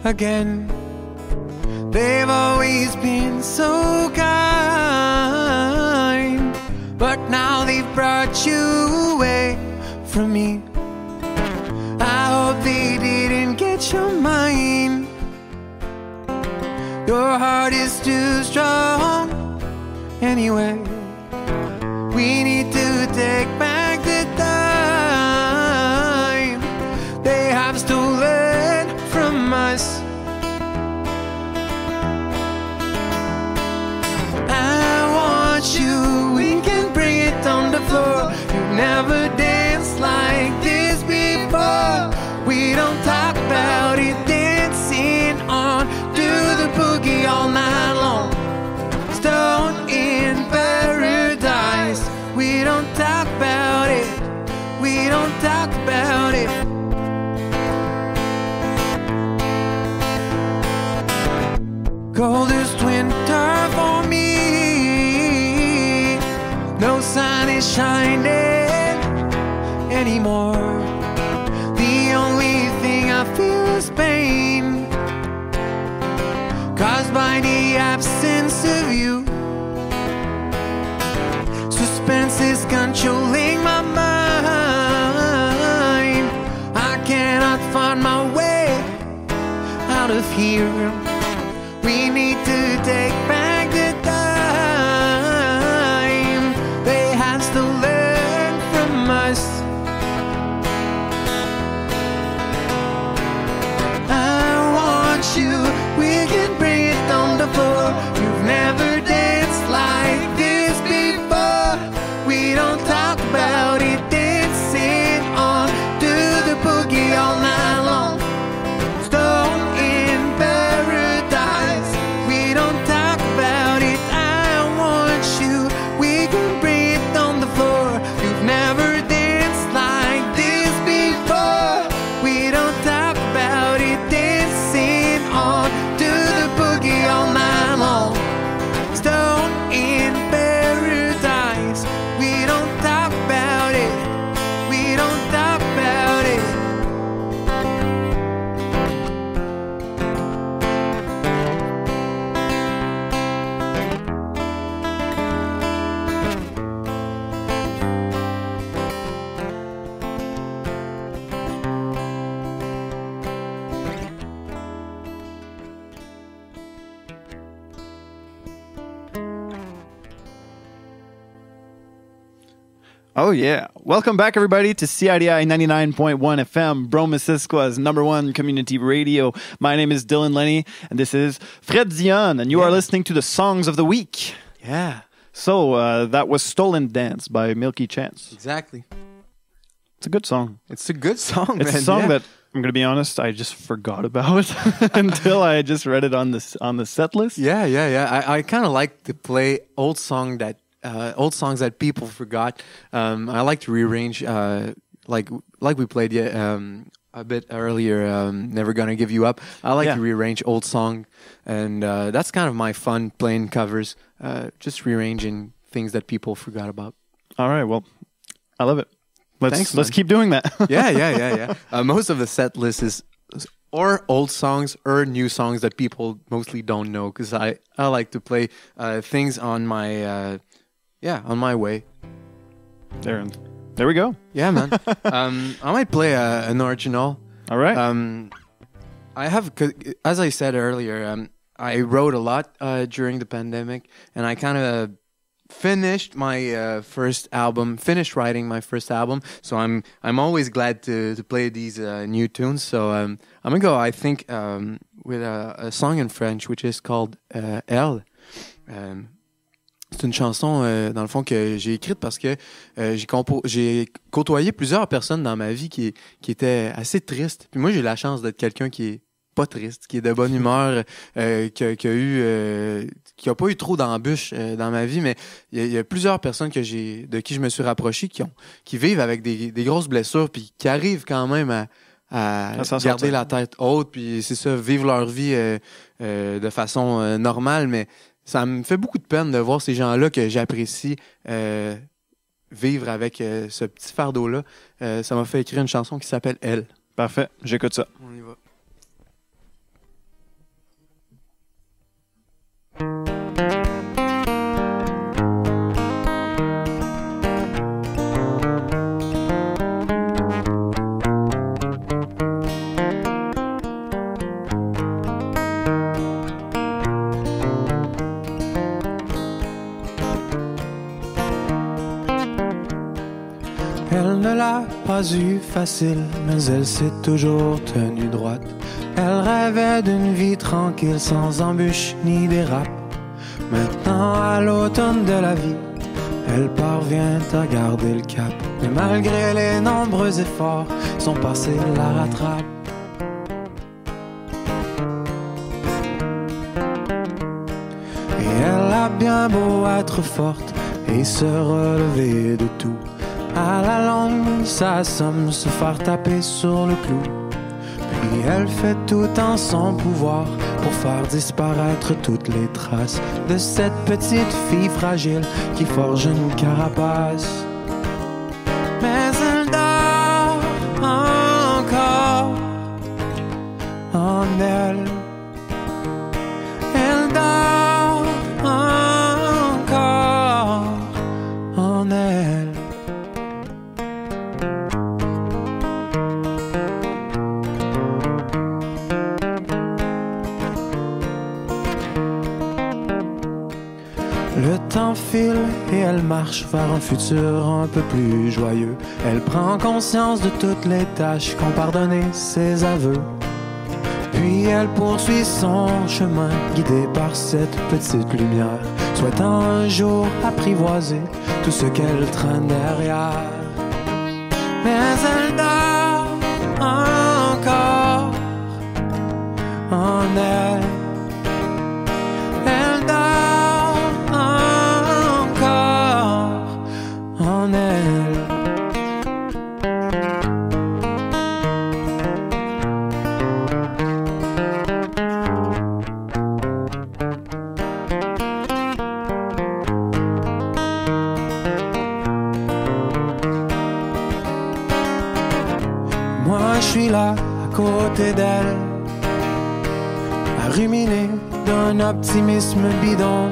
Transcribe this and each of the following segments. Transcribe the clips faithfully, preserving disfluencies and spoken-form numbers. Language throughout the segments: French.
again. They've always been so kind, but now they've brought you away from me. I hope they didn't get your mind. Your heart is too strong anyway. We need to take back the time they have stolen from us. I want you, we can bring it on the floor. You've never danced like this before. We don't talk about it, dancing on, do the boogie all night long. Stone in paradise. We don't talk about it, we don't talk about it. Coldest winter for me. No sun is shining anymore. The only thing I feel is pain, caused by the absence of you. Suspense is controlling my mind. I cannot find my way out of here. We need to take back the time they have stolen from us. I want you, we can bring it on the floor. You've never danced like this before. We don't talk about it, dancing on, do the boogie all night long. Stone in paradise. We don't talk about it, I want you, we can bring it on the floor. You've never danced like this before. We don't talk about it, dancing on, do the boogie all night long. Stone in paradise. We don't talk about it, we don't talk about it. Oh, yeah. Welcome back, everybody, to C I D I ninety-nine point one F M, Brome-Missisqua's number one community radio. My name is Dylan Lenny, and this is Fred Dion, and you yeah. are listening to the Songs of the Week. Yeah. So, uh, that was Stolen Dance by Milky Chance. Exactly. It's a good song. It's a good song, It's man. a song yeah. that, I'm going to be honest, I just forgot about until I just read it on the, on the set list. Yeah, yeah, yeah. I, I kind of like to play old song that uh, old songs that people forgot. Um, I like to rearrange, uh, like like we played um, a bit earlier. Um, Never Gonna Give You Up. I like Yeah. to rearrange old song, and uh, that's kind of my fun playing covers. Uh, just rearranging things that people forgot about. All right, well, I love it. Let's Thanks, let's man. keep doing that. yeah, yeah, yeah, yeah. Uh, most of the set list is or old songs or new songs that people mostly don't know, because I, I like to play uh, things on my uh, yeah on my way. There, there we go. Yeah, man. um, I might play a, an original. All right. Um, I have, as I said earlier, um, I wrote a lot uh, during the pandemic, and I kind of finished my uh, first album, finished writing my first album. So I'm I'm always glad to to play these uh, new tunes. So um, I'm gonna go, I think, um, with a, a song in French, which is called uh, Elle. Um, c'est une chanson, euh, dans le fond, que j'ai écrite parce que euh, j'ai, compo- j'ai côtoyé plusieurs personnes dans ma vie qui, qui étaient assez tristes. Puis moi, j'ai la chance d'être quelqu'un qui est pas triste, qui est de bonne humeur, euh, qui, a, qui a eu, euh, qui a pas eu trop d'embûches euh, dans ma vie, mais il y, y a plusieurs personnes que j'ai, de qui je me suis rapproché, qui ont, qui vivent avec des, des grosses blessures, puis qui arrivent quand même à, à À s'en garder sortir. la tête haute, puis c'est ça, vivre leur vie euh, euh, de façon euh, normale, mais ça me fait beaucoup de peine de voir ces gens-là que j'apprécie euh, vivre avec euh, ce petit fardeau-là. Euh, ça m'a fait écrire une chanson qui s'appelle Elle. Parfait, j'écoute ça. On y va. ne l'a pas eu facile, mais elle s'est toujours tenue droite. Elle rêvait d'une vie tranquille, sans embûches ni dérapes. Maintenant, à l'automne de la vie, elle parvient à garder le cap. Mais malgré les nombreux efforts, son passé la rattrape. Et elle a bien beau être forte et se relever de tout, à la longue, ça somme se faire taper sur le clou. Puis elle fait tout en son pouvoir pour faire disparaître toutes les traces de cette petite fille fragile qui forge une carapace. Mais elle dort encore en elle. Elle dort encore en elle. Le temps file et elle marche vers un futur un peu plus joyeux. Elle prend conscience de toutes les tâches qu'ont pardonné ses aveux. Puis elle poursuit son chemin, guidée par cette petite lumière, souhaitant un jour apprivoiser tout ce qu'elle traîne derrière. Mais elle dort encore en elle. Elle dort encore en elle. Moi je suis là à côté d'elle, à ruminer d'un optimisme bidon,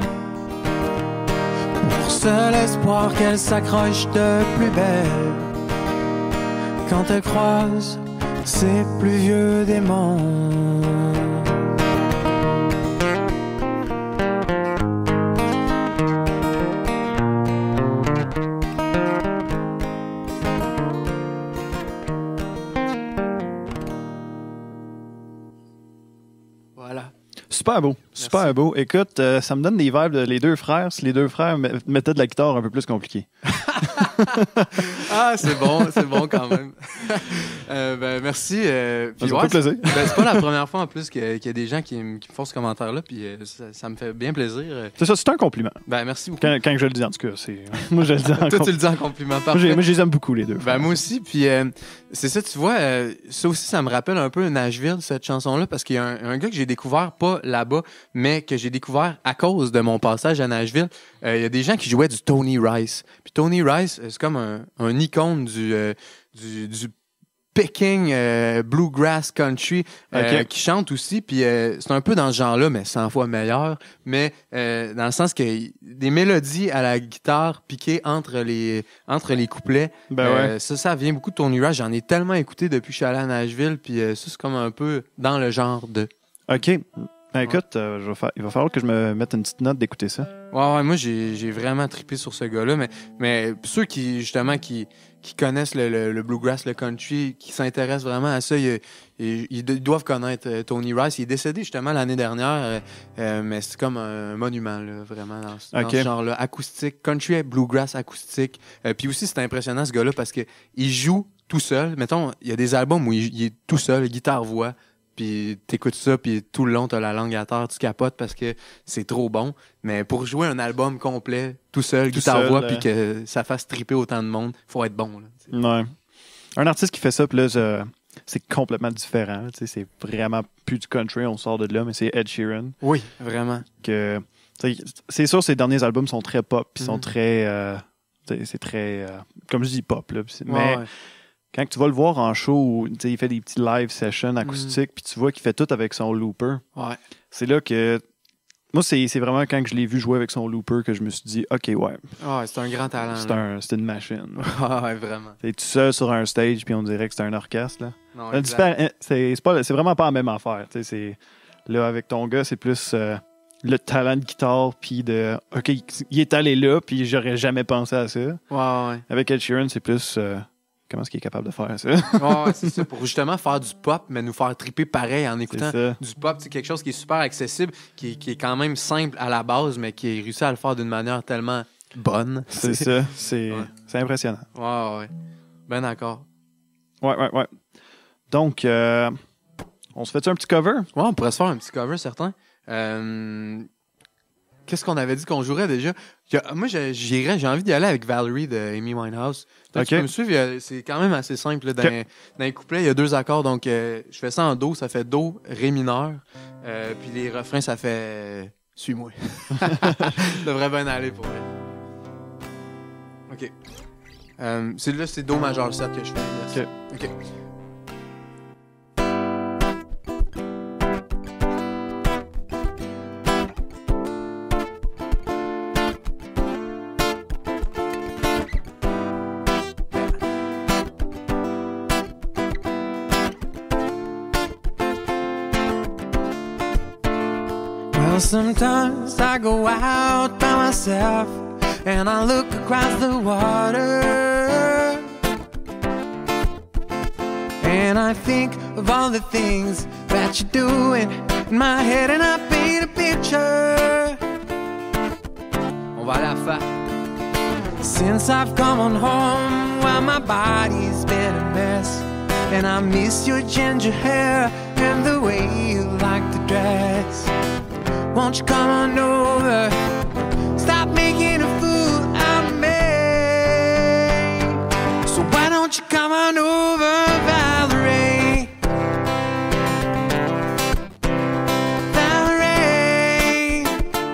pour seul espoir qu'elle s'accroche de plus belle quand elle croise ses plus vieux démons. Voilà. Super beau, super Merci. beau. Écoute, euh, ça me donne des vibes de les deux frères. Si les deux frères me- mettaient de la guitare un peu plus compliquée. Ah, c'est bon, c'est bon quand même. Euh, ben, merci. euh, puis Ça me ouais, fait plaisir. c'est ben, c'est pas la première fois en plus que- qu'il y a des gens qui, me- qui me font ce commentaire-là, puis euh, ça, ça me fait bien plaisir. Euh, C'est ça, c'est un compliment. Ben, merci beaucoup. Quand, quand je le dis, en tout cas, c'est. Moi, je le dis en Toi, tu compliment. le dis en compliment, Moi, parfait. j'ai- moi, je les aime beaucoup, les deux. Ben, moi aussi, puis euh, c'est ça, tu vois, euh, ça aussi, ça me rappelle un peu Nashville, cette chanson-là, parce qu'il y a un, un gars que j'ai découvert, pas là-bas, mais que j'ai découvert à cause de mon passage à Nashville. Euh, Il y a des gens qui jouaient du Tony Rice. Puis Tony Rice, euh, c'est comme un, un icône du, euh, du, du picking euh, bluegrass country euh, Ok. qui chante aussi, puis euh, c'est un peu dans ce genre-là, mais cent fois meilleur, mais euh, dans le sens que y- des mélodies à la guitare piquées entre les entre les couplets, Ben euh, ouais. ça, ça vient beaucoup de Tony Rice. J'en ai tellement écouté depuis que je suis allé à Nashville, puis euh, ça, c'est comme un peu dans le genre de... OK. Ben, écoute, euh, je vais faire- il va falloir que je me mette une petite note d'écouter ça. Ouais, ouais, moi, j'ai j'ai vraiment trippé sur ce gars-là, mais, mais ceux qui, justement, qui, qui connaissent le, le, le bluegrass, le country, qui s'intéressent vraiment à ça, ils, ils- ils doivent connaître euh, Tony Rice. Il est décédé, justement, l'année dernière, euh, euh, mais c'est comme un monument, là, vraiment, dans, ce- dans Ok. ce genre-là. Acoustique, country, bluegrass, acoustique. Euh, puis aussi, c'est impressionnant, ce gars-là, parce que il joue tout seul. Mettons, il y a des albums où il, il est tout seul, guitare-voix, puis t'écoutes ça, puis tout le long, t'as la langue à terre, tu capotes parce que c'est trop bon. Mais pour jouer un album complet, tout seul, Tout guitare-voix, seul, puis euh. que ça fasse triper autant de monde, faut être bon. Là, tu sais. Ouais. Un artiste qui fait ça, puis là, je- c'est complètement différent. Tu sais, c'est vraiment plus du country, on sort de là, mais c'est Ed Sheeran. Oui, vraiment. Que, tu sais, c'est sûr, ses derniers albums sont très pop, puis sont Mhm. très. euh, tu sais, c'est très. euh, comme je dis, pop. Là, puis c'est- Ouais, mais ouais. quand tu vas le voir en show, où, tu sais, il fait des petits live sessions acoustiques, puis tu vois qu'il fait tout avec son looper. Ouais. C'est là que. Moi, c'est c'est vraiment quand que je l'ai vu jouer avec son looper que je me suis dit, OK, ouais, Ah ouais, c'est un grand talent. c'est là. un, c'est une machine. Ah ouais, vraiment. T'es tout seul sur un stage, puis on dirait que c'est un orchestre. Là. Non, C'est exact. différent- C'est c'est pas- c'est vraiment pas la même affaire. tu sais, c'est- Là, avec ton gars, c'est plus euh, le talent de guitare, puis de OK, il est allé là, puis j'aurais jamais pensé à ça. Ouais, ouais. Avec Ed Sheeran, c'est plus euh, comment est-ce qu'il est capable de faire ça? Ouais, c'est ça, pour justement faire du pop, mais nous faire triper pareil en écoutant ça. du pop. C'est quelque chose qui est super accessible, qui, qui est quand même simple à la base, mais qui est réussi à le faire d'une manière tellement bonne. C'est ça. C'est Ouais. c'est impressionnant. Ouais, ouais. Ben d'accord. Ouais, ouais, ouais. Donc, euh, on se fait-tu un petit cover? Ouais, on pourrait se faire un petit cover, certain. Euh, Qu'est-ce qu'on avait dit qu'on jouerait déjà? Que- moi, j'ai- j'irais, j'ai envie d'y aller avec Valerie de Amy Winehouse. Toi, Ok. Tu peux me suivre, il y a- c'est quand même assez simple. Là, dans, Ok. dans les couplets, il y a deux accords. Donc, euh, je fais ça en Do, ça fait Do, Ré mineur. Euh, puis les refrains, ça fait euh, Suis-moi. Ça devrait bien aller pour elle. OK. Euh, c'est là, c'est Do majeur sept que je fais. Yes. OK. Well, sometimes I go out by myself and I look across the water and I think of all the things that you're doing in my head and I paint a picture. On va aller à fa. Since I've come on home, well, my body's been a mess and I miss your ginger hair and the way you like to dress. Won't you come on over? Stop making a fool out of me. So why don't you come on over, Valerie? Valerie.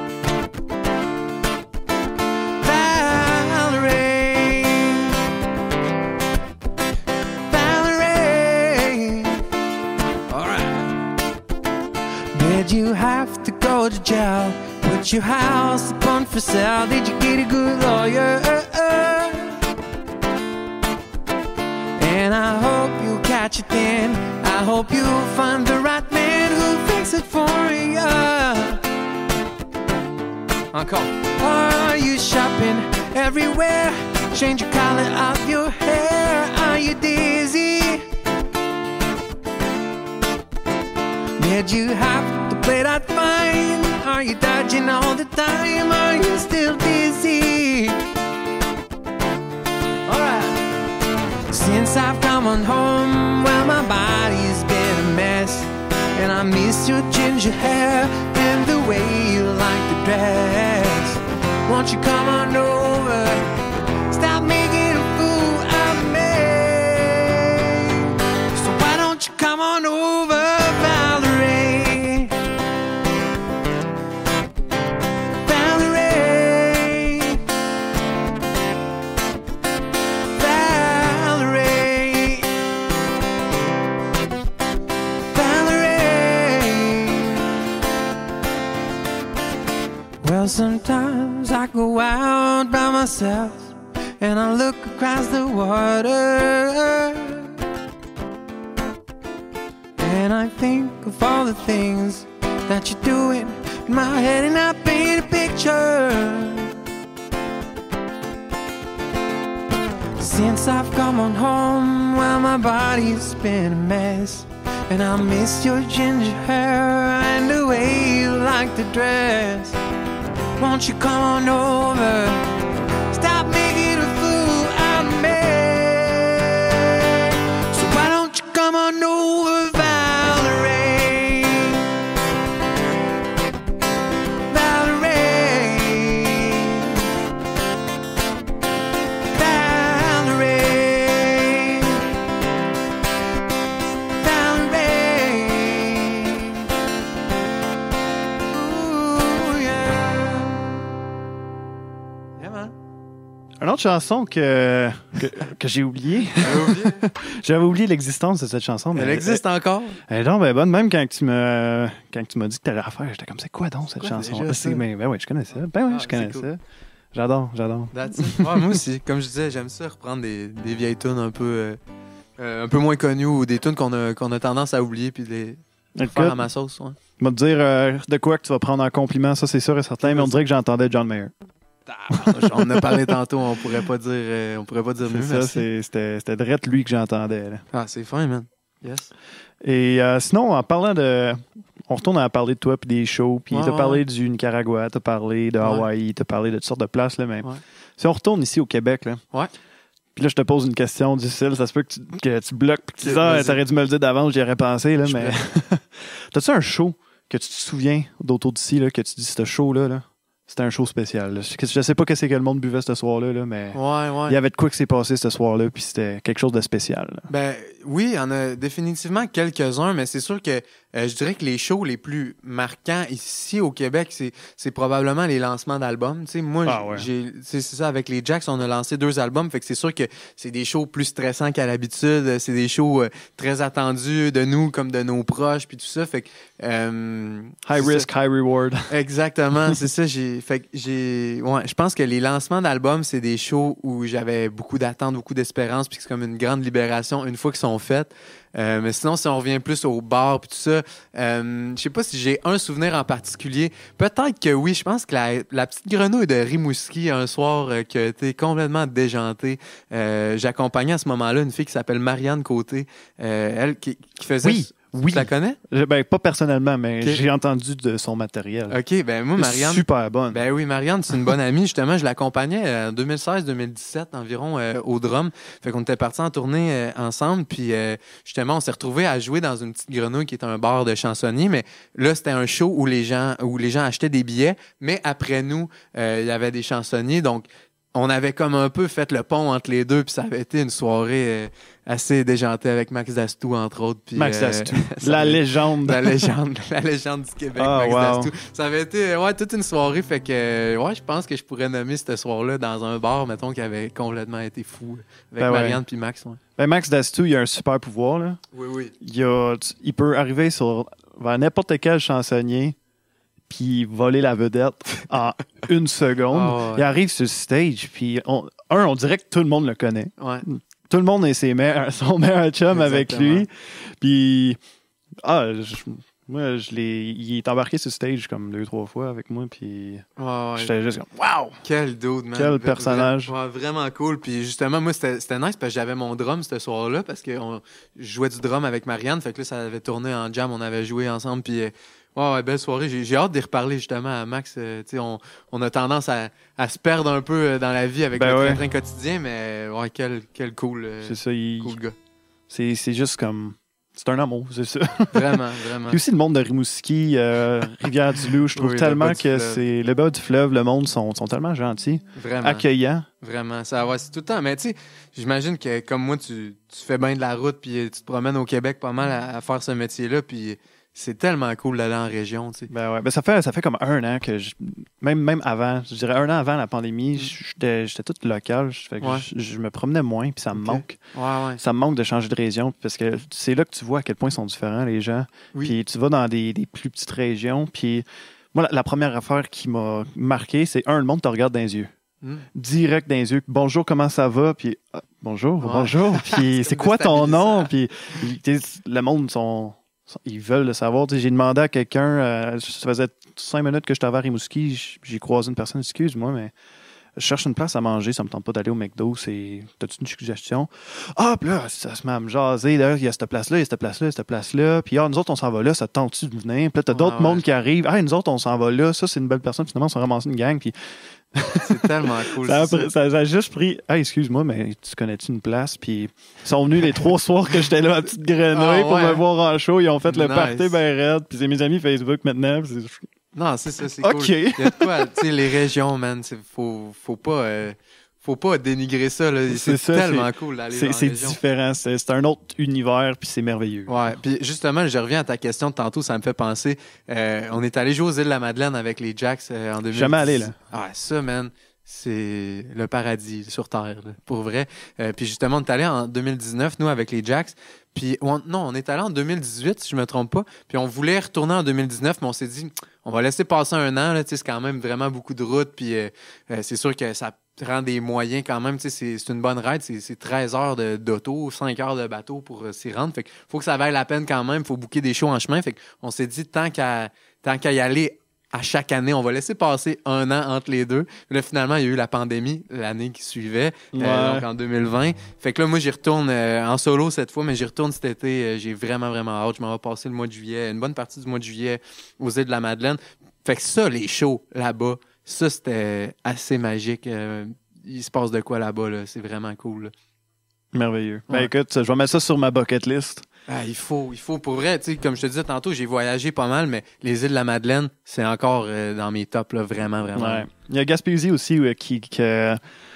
Valerie. Valerie. All right. Did you have to go to jail? Put your house up on for sale? Did you get a good lawyer? And I hope you'll catch it then. I hope you'll find the right man who'll fix it for you. Encore. Are you shopping everywhere? Change your color of your hair. Are you dizzy? Did you have to play that fine? Are you dodging all the time? Are you still dizzy? Alright. Since I've come on home, well, my body's been a mess and I miss your ginger hair and the way you like to dress. Won't you come on over? Stop making a fool out of me. So why don't you come on over, Valerie? Valerie. Valerie. Valerie. Well, sometimes I go out by myself and I look across the water and I think of all the things that you're doing in my head and I paint a picture. Since I've come on home, well, my body's been a mess and I miss your ginger hair and the way you like to dress. Won't you come on over? Stop making a fool out of me. So why don't you come on over, Valerie? Valerie. Valerie. Valerie. Ooh, yeah. Yeah, man. Une autre chanson que, que, que j'ai oubliée. J'avais oublié l'existence de cette chanson. Mais Elle existe encore. Elle est donc ben bonne. Même quand tu me quand tu m'as dit que tu allais la faire, j'étais comme, c'est quoi donc cette Quoi, chanson? déjà, ça? Ben, ben oui, je connais ça. Ben oui, Ah, je connais c'est ça. cool. J'adore, j'adore. That's it. Ouais, moi aussi, comme je disais, j'aime ça reprendre des, des vieilles tunes un peu euh, euh, un peu moins connues ou des tunes qu'on a, qu'on a tendance à oublier puis de les Écoute, faire à ma sauce. Ouais. je vais te dire euh, de quoi que tu vas prendre en compliment, ça c'est sûr et certain, mais on dirait que j'entendais John Mayer. On en a parlé tantôt, on pourrait pas dire, euh, on pourrait pas dire mieux. C'est ça, c'est- c'était c'était direct lui que j'entendais. là. Ah, c'est fin, man. Yes. Et euh, sinon, en parlant de... On retourne à parler de toi puis des shows, puis Ouais, t'as ouais, parlé ouais. du Nicaragua, t'as parlé de Ouais. Hawaï, t'as parlé de toutes sortes de places, là, mais Ouais. si on retourne ici au Québec, là, Ouais. puis là, je te pose une question difficile, ça se peut que tu, que tu bloques, puis que tu Ok, dis, ah, vas-y. t'aurais dû me le dire d'avance, j'y aurais pensé, là, Je mais... T'as-tu un show que tu te souviens d'autour d'ici, là, que tu dis, ce show-là, là, c'était un show spécial, là. Je je sais pas qu'est-ce que le monde buvait ce soir-là, là, mais... Ouais, ouais. Il y avait de quoi qui s'est passé ce soir-là, puis c'était quelque chose de spécial. là. Ben oui, il y en a définitivement quelques-uns, mais c'est sûr que euh, je dirais que les shows les plus marquants ici au Québec, c'est, c'est probablement les lancements d'albums. Tu sais, moi, Ah ouais. j'ai, c'est, c'est ça, avec les Jacks, on a lancé deux albums, fait que c'est sûr que c'est des shows plus stressants qu'à l'habitude. C'est des shows euh, très attendus de nous comme de nos proches, puis tout ça. Fait que euh, High c'est risk, high reward. ça. Exactement, c'est ça. J'ai, fait que j'ai, ouais, je pense que les lancements d'albums, c'est des shows où j'avais beaucoup d'attentes, beaucoup d'espérance, puis que c'est comme une grande libération une fois qu'ils sont faits. Euh, mais sinon, si on revient plus au bar puis tout ça, euh, je sais pas si j'ai un souvenir en particulier. Peut-être que oui, je pense que la, la petite grenouille de Rimouski, un soir euh, qui a été complètement déjantée, euh, j'accompagnais à ce moment-là une fille qui s'appelle Marianne Côté, euh, elle qui, qui faisait... Oui, oui. Tu la connais? Je- Ben, pas personnellement, mais Ok. j'ai entendu de son matériel. OK, ben moi, Marianne... Super bonne. Ben oui, Marianne, c'est une bonne amie. Justement, je l'accompagnais euh, en deux mille seize deux mille dix-sept environ euh, au drum. Fait qu'on était partis en tournée euh, ensemble. Puis euh, justement, on s'est retrouvés à jouer dans une petite grenouille qui est un bar de chansonniers. Mais là, c'était un show où les gens, où les gens achetaient des billets. Mais après nous, euh, il y avait des chansonniers. Donc, on avait comme un peu fait le pont entre les deux. Puis ça avait été une soirée euh, assez déjantée avec Max Dastou, entre autres. Puis, Max euh, Dastou. ça La avait- légende. la légende, la légende du Québec, Ah, Max wow. Dastou. Ça avait été euh, ouais, toute une soirée, fait que euh, ouais, je pense que je pourrais nommer ce soir-là dans un bar, mettons, qui avait complètement été fou, avec Ben ouais. Marianne puis Max. Ouais. Ben, Max Dastou, il a un super pouvoir. Là. Oui, oui. Il, a- tu- il peut arriver sur, vers n'importe quel chansonnier puis voler la vedette en une seconde. Ah, ouais. Il arrive sur le stage, puis on- un, on dirait que tout le monde le connaît. Ouais. Tout le monde est ses meilleurs, son meilleur chum avec Exactement. lui. Puis, ah, je- moi, je l'ai, il est embarqué sur le stage comme deux, trois fois avec moi. Puis, Ouais, ouais. j'étais juste comme, wow! Quel dude, man. Quel Vra- personnage. vra- ouais, vraiment cool. Puis justement, moi, c'était c'était nice parce que j'avais mon drum ce soir-là parce que on- je jouais du drum avec Marianne. Fait que là, ça avait tourné en jam. On avait joué ensemble. Puis, euh, ouais, ouais, belle soirée. J'ai j'ai hâte d'y reparler justement à Max. Euh, tu sais, on, on a tendance à, à se perdre un peu euh, dans la vie avec Ben le ouais. train quotidien, mais euh, ouais, quel, quel cool, euh, C'est ça, il- cool gars. c'est, c'est juste comme. C'est un amour, c'est ça. Vraiment, vraiment. Puis aussi le monde de Rimouski, euh, Rivière-du-Loup, je trouve Oui, le tellement bas du que fleuve. c'est. Le bas du fleuve, le monde sont, sont tellement gentils, Vraiment. accueillants. Vraiment, ça ouais, c'est tout le temps. Mais tu sais, j'imagine que comme moi, tu, tu fais bien de la route, puis tu te promènes au Québec pas mal à, à faire ce métier-là, puis c'est tellement cool d'aller en région, tu sais. Ben ouais, ben ça fait ça fait comme un an que je, même même avant, je dirais un an avant la pandémie, j'étais j'étais tout local, je, fait que Ouais. je, je me promenais moins puis ça me Ok. manque, Ouais, ouais. ça me manque de changer de région parce que c'est là que tu vois à quel point ils sont différents les gens. Oui. Puis tu vas dans des, des plus petites régions, puis moi la, la première affaire qui m'a marqué, c'est un, le monde te regarde dans les yeux. Hmm. Direct dans les yeux. Bonjour, comment ça va? Puis ah, bonjour, Ouais. bonjour. Puis C'est c'est quoi ton déstabilisant. nom? Puis tu sais, le monde sont, sont- ils veulent le savoir. Tu sais, j'ai demandé à quelqu'un, euh, ça faisait cinq minutes que j'étais à Rimouski, j- j'ai croisé une personne, excuse-moi, mais je cherche une place à manger, ça me tente pas d'aller au McDo, c'est t'as-tu une suggestion? Ah, puis là, ça se met à me jaser, là, il y a cette place-là, il y a cette place-là, il y a cette place-là, puis ah, nous autres, on s'en va là, ça te tente-tu de venir? Puis là, t'as Ouais, d'autres ouais. mondes qui arrivent, ah, nous autres, on s'en va là, ça, c'est une belle personne, finalement, on s'en ramasse une gang, puis C'est tellement cool. ça a, c'est pris- ça- ça a juste pris. Ah, excuse-moi, mais tu connais-tu une place? Puis ils sont venus les trois soirs que j'étais là à petite grenouille Ah, pour ouais. me voir en show. Ils ont fait le Nice. party ben raide. Puis c'est mes amis Facebook maintenant. puis c'est- Non, c'est ça, c'est OK. cool. Il y a de quoi, tu sais, les régions, man, c'est, faut, faut pas, euh, faut pas dénigrer ça, là. C'est C'est, ça, tellement cool d'aller C'est dans c'est la région. différent. C'est c'est un autre univers, puis c'est merveilleux. Ouais, puis justement, je reviens à ta question de tantôt, ça me fait penser. euh, on est allé jouer aux îles de la Madeleine avec les Jacks euh, en deux mille dix. Jamais allé, là. Ah, ça, man, c'est le paradis sur Terre, là, pour vrai. Euh, puis justement, on est allé en deux mille dix-neuf, nous, avec les Jacks. Puis, on- non, on est allé en deux mille dix-huit, si je me trompe pas. Puis on voulait retourner en deux mille dix-neuf, mais on s'est dit, on va laisser passer un an, là, tu sais, c'est quand même vraiment beaucoup de route. Puis euh, euh, c'est sûr que ça prend des moyens quand même. Tu sais, c'est, c'est une bonne ride, c'est, c'est treize heures de, d'auto, cinq heures de bateau pour euh, s'y rendre. Fait que faut que ça vaille la peine quand même, faut booker des shows en chemin. Fait qu'on s'est dit, tant qu'à, tant qu'à y aller à chaque année, on va laisser passer un an entre les deux. Puis là, finalement, il y a eu la pandémie l'année qui suivait, Ouais. euh, donc en deux mille vingt. Fait que là, moi, j'y retourne euh, en solo cette fois, mais j'y retourne cet été. Euh, j'ai vraiment, vraiment hâte. Je m'en vais passer le mois de juillet, une bonne partie du mois de juillet aux îles de la Madeleine. Fait que ça, les shows là-bas, ça, c'était assez magique. Euh, il se passe de quoi là-bas, là. C'est vraiment cool, là. Merveilleux. Ben Ouais. écoute, je vais mettre ça sur ma bucket list. Ah, il faut, il faut. Pour vrai, tu sais, comme je te disais tantôt, j'ai voyagé pas mal, mais les îles de la Madeleine, c'est encore euh, dans mes tops, là, vraiment, vraiment. Ouais. Il y a Gaspésie aussi euh, qui, que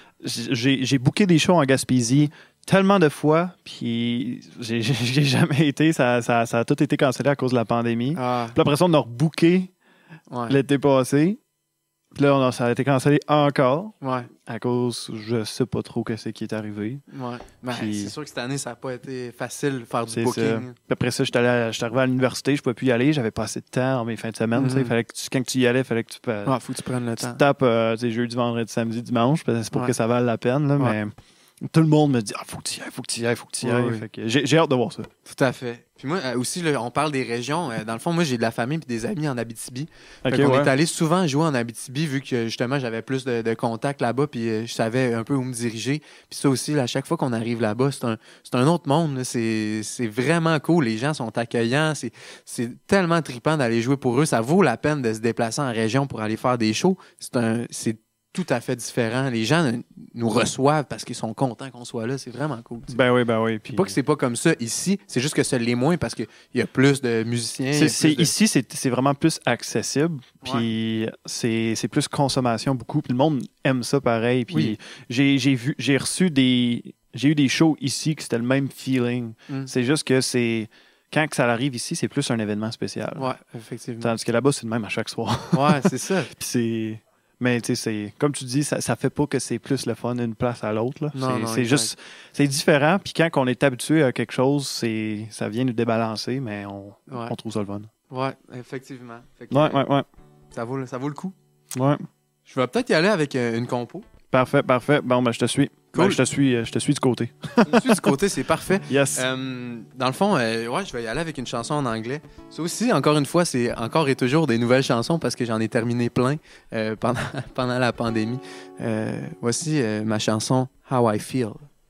j'ai, j'ai booké des shows en Gaspésie tellement de fois, puis j'ai, j'ai, j'ai jamais été. Ça, ça, ça a tout été cancellé à cause de la pandémie. Ah, Puis après ça, on a rebooké ouais. l'été passé. Puis là, on a- ça a été cancellé encore Ouais, à cause, je sais pas trop qu'est-ce qui est arrivé. ouais. Ben, Puis- c'est sûr que cette année, ça n'a pas été facile de faire du C'est ça. booking. Puis après ça, j'étais, allé à- j'étais arrivé à l'université, je pouvais plus y aller, j'avais pas assez de temps en mes fins de semaine. tu sais. Mhm. Fallait que tu- quand tu y allais, il fallait que tu, pa- Ah, faut que tu prennes le tu temps. tapes euh, tu sais, jeudi, vendredi, samedi, dimanche, parce que c'est pour Ouais. que ça vale la peine. Là, Ouais. Mais tout le monde me dit ah, faut que tu y ailles, faut que tu y ailles, faut que tu y Ouais, ailles. ouais. Fait que j'ai, j'ai hâte de voir ça. Tout à fait. Puis moi, euh, aussi, là, on parle des régions. Euh, dans le fond, moi, j'ai de la famille et des amis en Abitibi. Ok, Fait qu'on ouais. est allé souvent jouer en Abitibi vu que justement j'avais plus de, de contacts là-bas puis euh, je savais un peu où me diriger. Puis ça aussi, là, à chaque fois qu'on arrive là-bas, c'est un, c'est un autre monde. là. C'est, c'est vraiment cool. Les gens sont accueillants. C'est, c'est tellement trippant d'aller jouer pour eux. Ça vaut la peine de se déplacer en région pour aller faire des shows. C'est un, c'est tout à fait différent. Les gens euh, nous reçoivent parce qu'ils sont contents qu'on soit là. C'est vraiment cool. tu sais. Ben oui, ben oui. Puis C'est pas que c'est pas comme ça ici. C'est juste que ça l'est moins parce qu'il y a plus de musiciens. il y a c'est, plus c'est- de- ici, c'est, c'est vraiment plus accessible. Puis c'est, c'est plus consommation beaucoup. Puis le monde aime ça pareil. Puis Oui. j'ai, j'ai vu, j'ai reçu des, j'ai eu des shows ici que c'était le même feeling. Mm. C'est juste que c'est quand que ça arrive ici, c'est plus un événement spécial. Ouais, effectivement. Tandis que là-bas, c'est le même à chaque soir. Ouais, c'est ça. Puis c'est. Mais tu sais, c'est. Comme tu dis, ça, ça fait pas que c'est plus le fun d'une place à l'autre. Là. Non, c'est non, c'est exact. juste. C'est différent. Puis quand on est habitué à quelque chose, c'est ça vient nous débalancer, mais on, Ouais, on trouve ça le fun. ouais effectivement. Fait que, Ouais, euh, ouais, ouais. Ça vaut, le- ça vaut le coup. Ouais. Je vais peut-être y aller avec euh, une compo. Parfait, parfait. Bon, ben, je te suis. Cool. Ben, je te suis, euh, je te suis du côté. Je suis du côté, c'est parfait. Yes. Euh, dans le fond, euh, ouais, je vais y aller avec une chanson en anglais. Ça aussi, encore une fois, c'est encore et toujours des nouvelles chansons parce que j'en ai terminé plein euh, pendant, pendant la pandémie. Euh, voici euh, ma chanson How I Feel.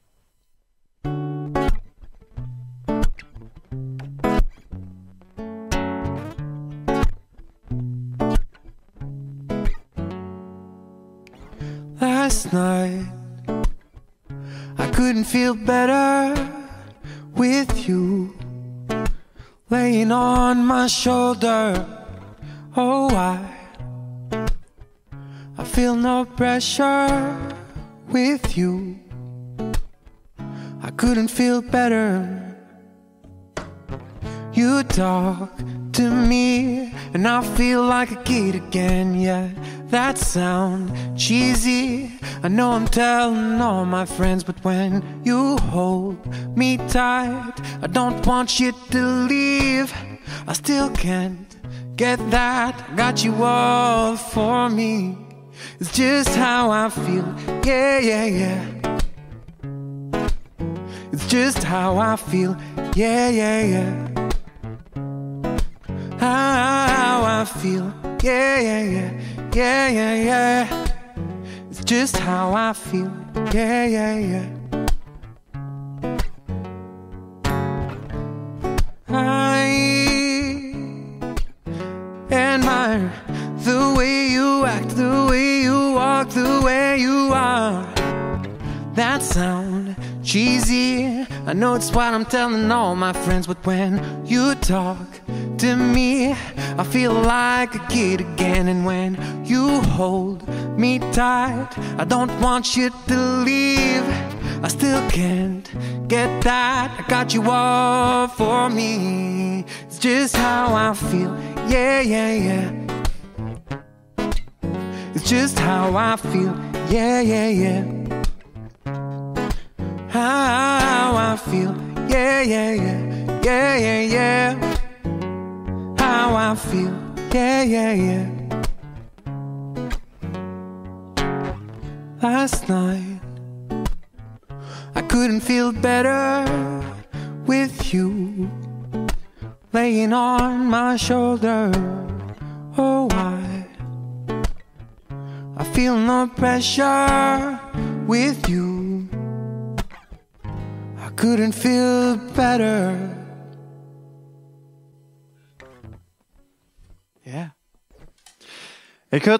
Last night, I couldn't feel better with you laying on my shoulder. Oh, I, I feel no pressure with you. I couldn't feel better. You talk to me, and I feel like a kid again. Yeah, that sound cheesy. I know I'm telling all my friends, but when you hold me tight, I don't want you to leave. I still can't get that. I got you all for me. It's just how I feel. Yeah, yeah, yeah. It's just how I feel. Yeah, yeah, yeah. How I feel, yeah, yeah, yeah, yeah, yeah, yeah. It's just how I feel, yeah, yeah, yeah. I admire the way you act, the way you walk, the way you are. That sound cheesy. I know it's what I'm telling all my friends, but when you talk to me, I feel like a kid again. And when you hold me tight, I don't want you to leave. I still can't get that. I got you all for me. It's just how I feel. Yeah, yeah, yeah. It's just how I feel. Yeah, yeah, yeah. How I feel, yeah, yeah, yeah, yeah, yeah, yeah. How I feel, yeah, yeah, yeah. Last night, I couldn't feel better with you laying on my shoulder. Oh, I I feel no pressure with you. I couldn't feel better. Yeah. Écoute,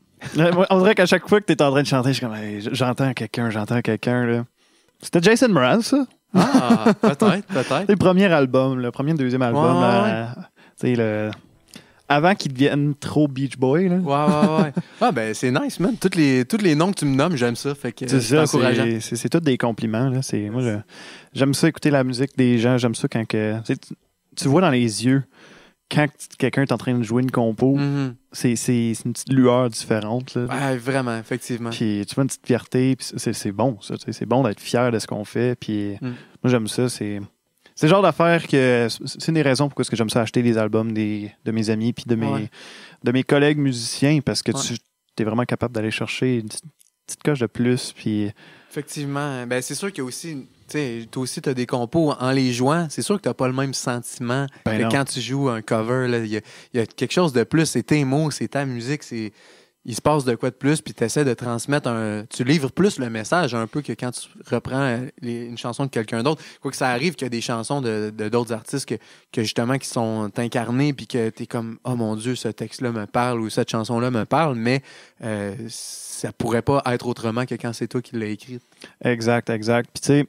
on dirait qu'à chaque fois que tu es en train de chanter, je suis comme, hey, j'entends quelqu'un, j'entends quelqu'un. Là. C'était Jason Mraz, ça? Ah, peut-être, peut-être. C'est le premier album, le premier, deuxième album. Ouais, ouais, là, ouais. Le... Avant qu'ils deviennent trop Beach Boy. Là. Ouais, ouais, ouais. Ah, ben, c'est nice, man. Tous les, tous les noms que tu me nommes, j'aime ça. Fait que c'est, c'est ça, encourageant. C'est, c'est, c'est tous des compliments. Là. C'est, moi, je, j'aime ça écouter la musique des gens. J'aime ça quand que, tu, tu vois dans les yeux quand quelqu'un est en train de jouer une compo. Mm-hmm. C'est, c'est, c'est une petite lueur différente. Là. Ouais, vraiment, effectivement. Puis tu vois une petite fierté. Puis c'est, c'est bon, ça. C'est bon d'être fier de ce qu'on fait. Puis mm. moi, j'aime ça. C'est... C'est le genre d'affaire que c'est une des raisons pourquoi est-ce que j'aime ça acheter les albums des, de mes amis puis de mes, ouais. de mes collègues musiciens parce que ouais. tu es vraiment capable d'aller chercher une petite, petite coche de plus. Puis... Effectivement. Ben, c'est sûr qu'il y a aussi, tu sais, toi aussi, tu as des compos en les jouant. C'est sûr que tu n'as pas le même sentiment ben que non. Quand tu joues un cover. Il y, y a quelque chose de plus. C'est tes mots, c'est ta musique, c'est. Il se passe de quoi de plus, puis tu essaies de transmettre un... Tu livres plus le message un peu que quand tu reprends les... une chanson de quelqu'un d'autre. Quoi que ça arrive qu'il y a des chansons de, de d'autres artistes que, que justement qui sont incarnés, puis que tu es comme « Oh mon Dieu, ce texte-là me parle » ou « Cette chanson-là me parle », mais euh, ça pourrait pas être autrement que quand c'est toi qui l'as écrite. Exact, exact. Puis tu sais,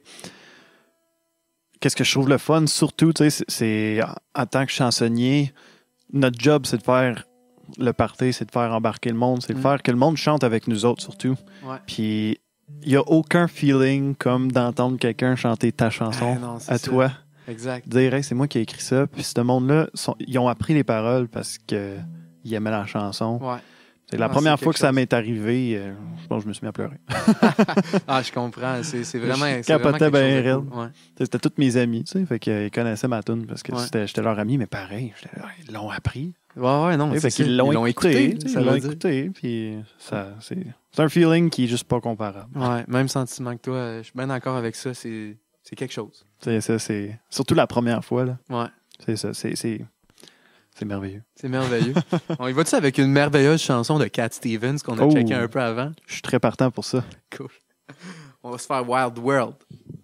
qu'est-ce que je trouve le fun, surtout, tu sais, c'est, c'est en tant que chansonnier, notre job, c'est de faire... Le party, c'est de faire embarquer le monde, c'est de mm. faire que le monde chante avec nous autres, surtout. Ouais. Puis, il n'y a aucun feeling comme d'entendre quelqu'un chanter ta chanson ah, non, à ça. Toi. Exact. Dire, hey, c'est moi qui ai écrit ça. Puis, ce monde-là, sont, ils ont appris les paroles parce qu'ils aimaient la chanson. Ouais. C'est la ah, première c'est fois que chose. Ça m'est arrivé, euh, je pense que je me suis mis à pleurer. Ah, je comprends. C'est, c'est vraiment. Je c'est capotais bien raide. Cool. Ouais. C'était tous mes amis, tu sais. Fait qu'ils connaissaient ma tune parce que ouais. c'était, j'étais leur ami, mais pareil, ils l'ont appris. Ouais, ouais, non, c'est c'est qu'ils l'ont, ils l'ont écouté. écouté ça ils l'ont écouté, puis ça, c'est, c'est un feeling qui est juste pas comparable. Ouais, même sentiment que toi. Je suis bien d'accord avec ça. C'est, c'est quelque chose. C'est ça, c'est. Surtout la première fois, là. Ouais. C'est ça, c'est. c'est... C'est merveilleux. C'est merveilleux. On y va-tu avec une merveilleuse chanson de Cat Stevens qu'on a oh, checké un peu avant? Je suis très partant pour ça. Cool. On va se faire Wild World.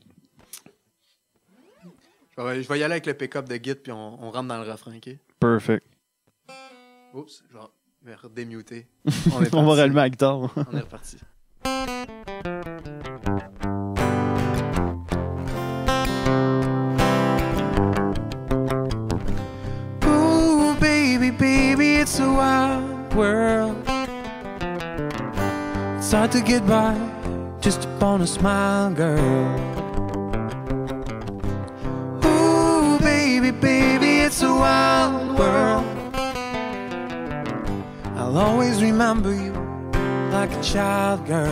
Je vais, je vais y aller avec le pick-up de Git puis on, on rentre dans le refrain, OK? Perfect. Oups, je vais redémuter. On, est on va rallumer la guitare. On est reparti. Baby, it's a wild world. It's hard to get by just upon a smile, girl. Ooh, baby, baby, it's a wild world. I'll always remember you like a child, girl.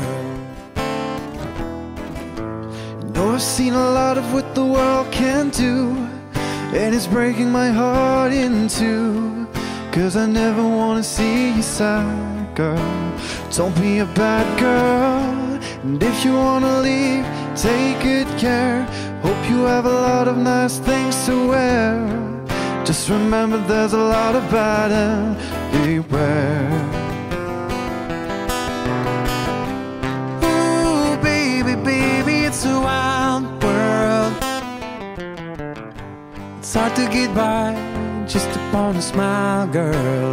You know I've seen a lot of what the world can do, and it's breaking my heart in two. Cause I never wanna see you sad, girl. Don't be a bad girl. And if you wanna leave, take good care. Hope you have a lot of nice things to wear. Just remember there's a lot of bad and beware. Ooh, baby, baby, it's a wild world. It's hard to get by just upon a smile, girl.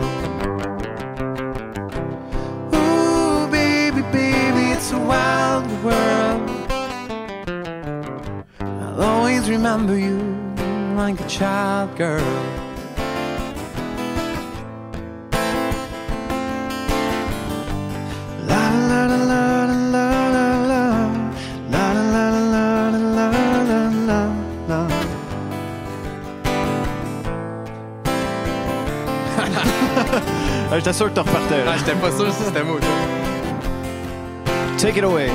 Ooh, baby, baby, it's a wild world. I'll always remember you like a child, girl. La la la la la la la la la la la la la la. Ah, j'étais sûr que tu repartais. Ah, j'étais pas sûr si c'était moi. Take it away.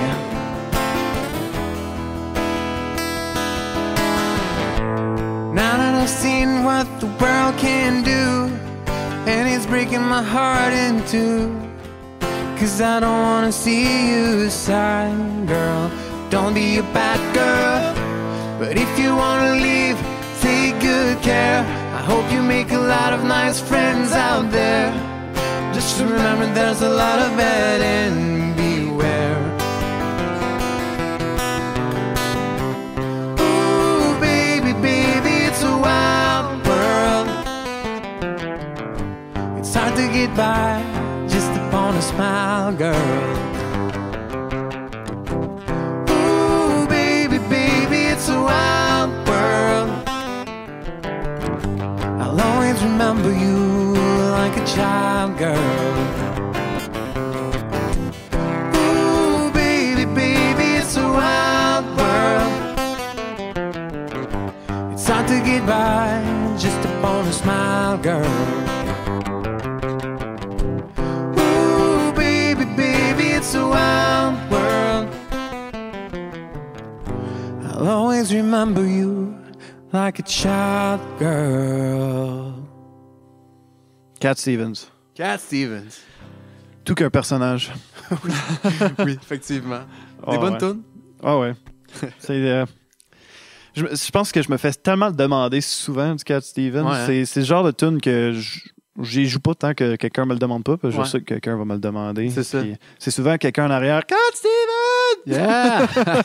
Now that I've seen what the world can do, and it's breaking my heart in two. Cause I don't wanna see you sad, girl. Don't be a bad girl. But if you wanna leave, take good care. I hope you make a lot of nice friends out there. Just Just remember there's a lot of bad and beware. Ooh, baby, baby, it's a wild world. It's hard to get by just upon a smile, girl. Ooh, baby, baby, it's a wild world. I'll always remember you like a child, girl. Ooh, baby, baby, it's a wild world. It's hard to get by just upon a smile, girl. Ooh, baby, baby, it's a wild world. I'll always remember you like a child, girl. Cat Stevens. Cat Stevens. Tout qu'un personnage. Oui, effectivement. Des Oh, bonnes ouais. tunes. Ah ouais. C'est, euh, je, me- je pense que je me fais tellement demander souvent du Cat Stevens. Ouais, hein. C'est, c'est le genre de tune que je j'y joue pas tant que quelqu'un me le demande pas, parce que Ouais. je sais que quelqu'un va me le demander. C'est ça. Puis c'est souvent quelqu'un en arrière. Cat Stevens! Yeah!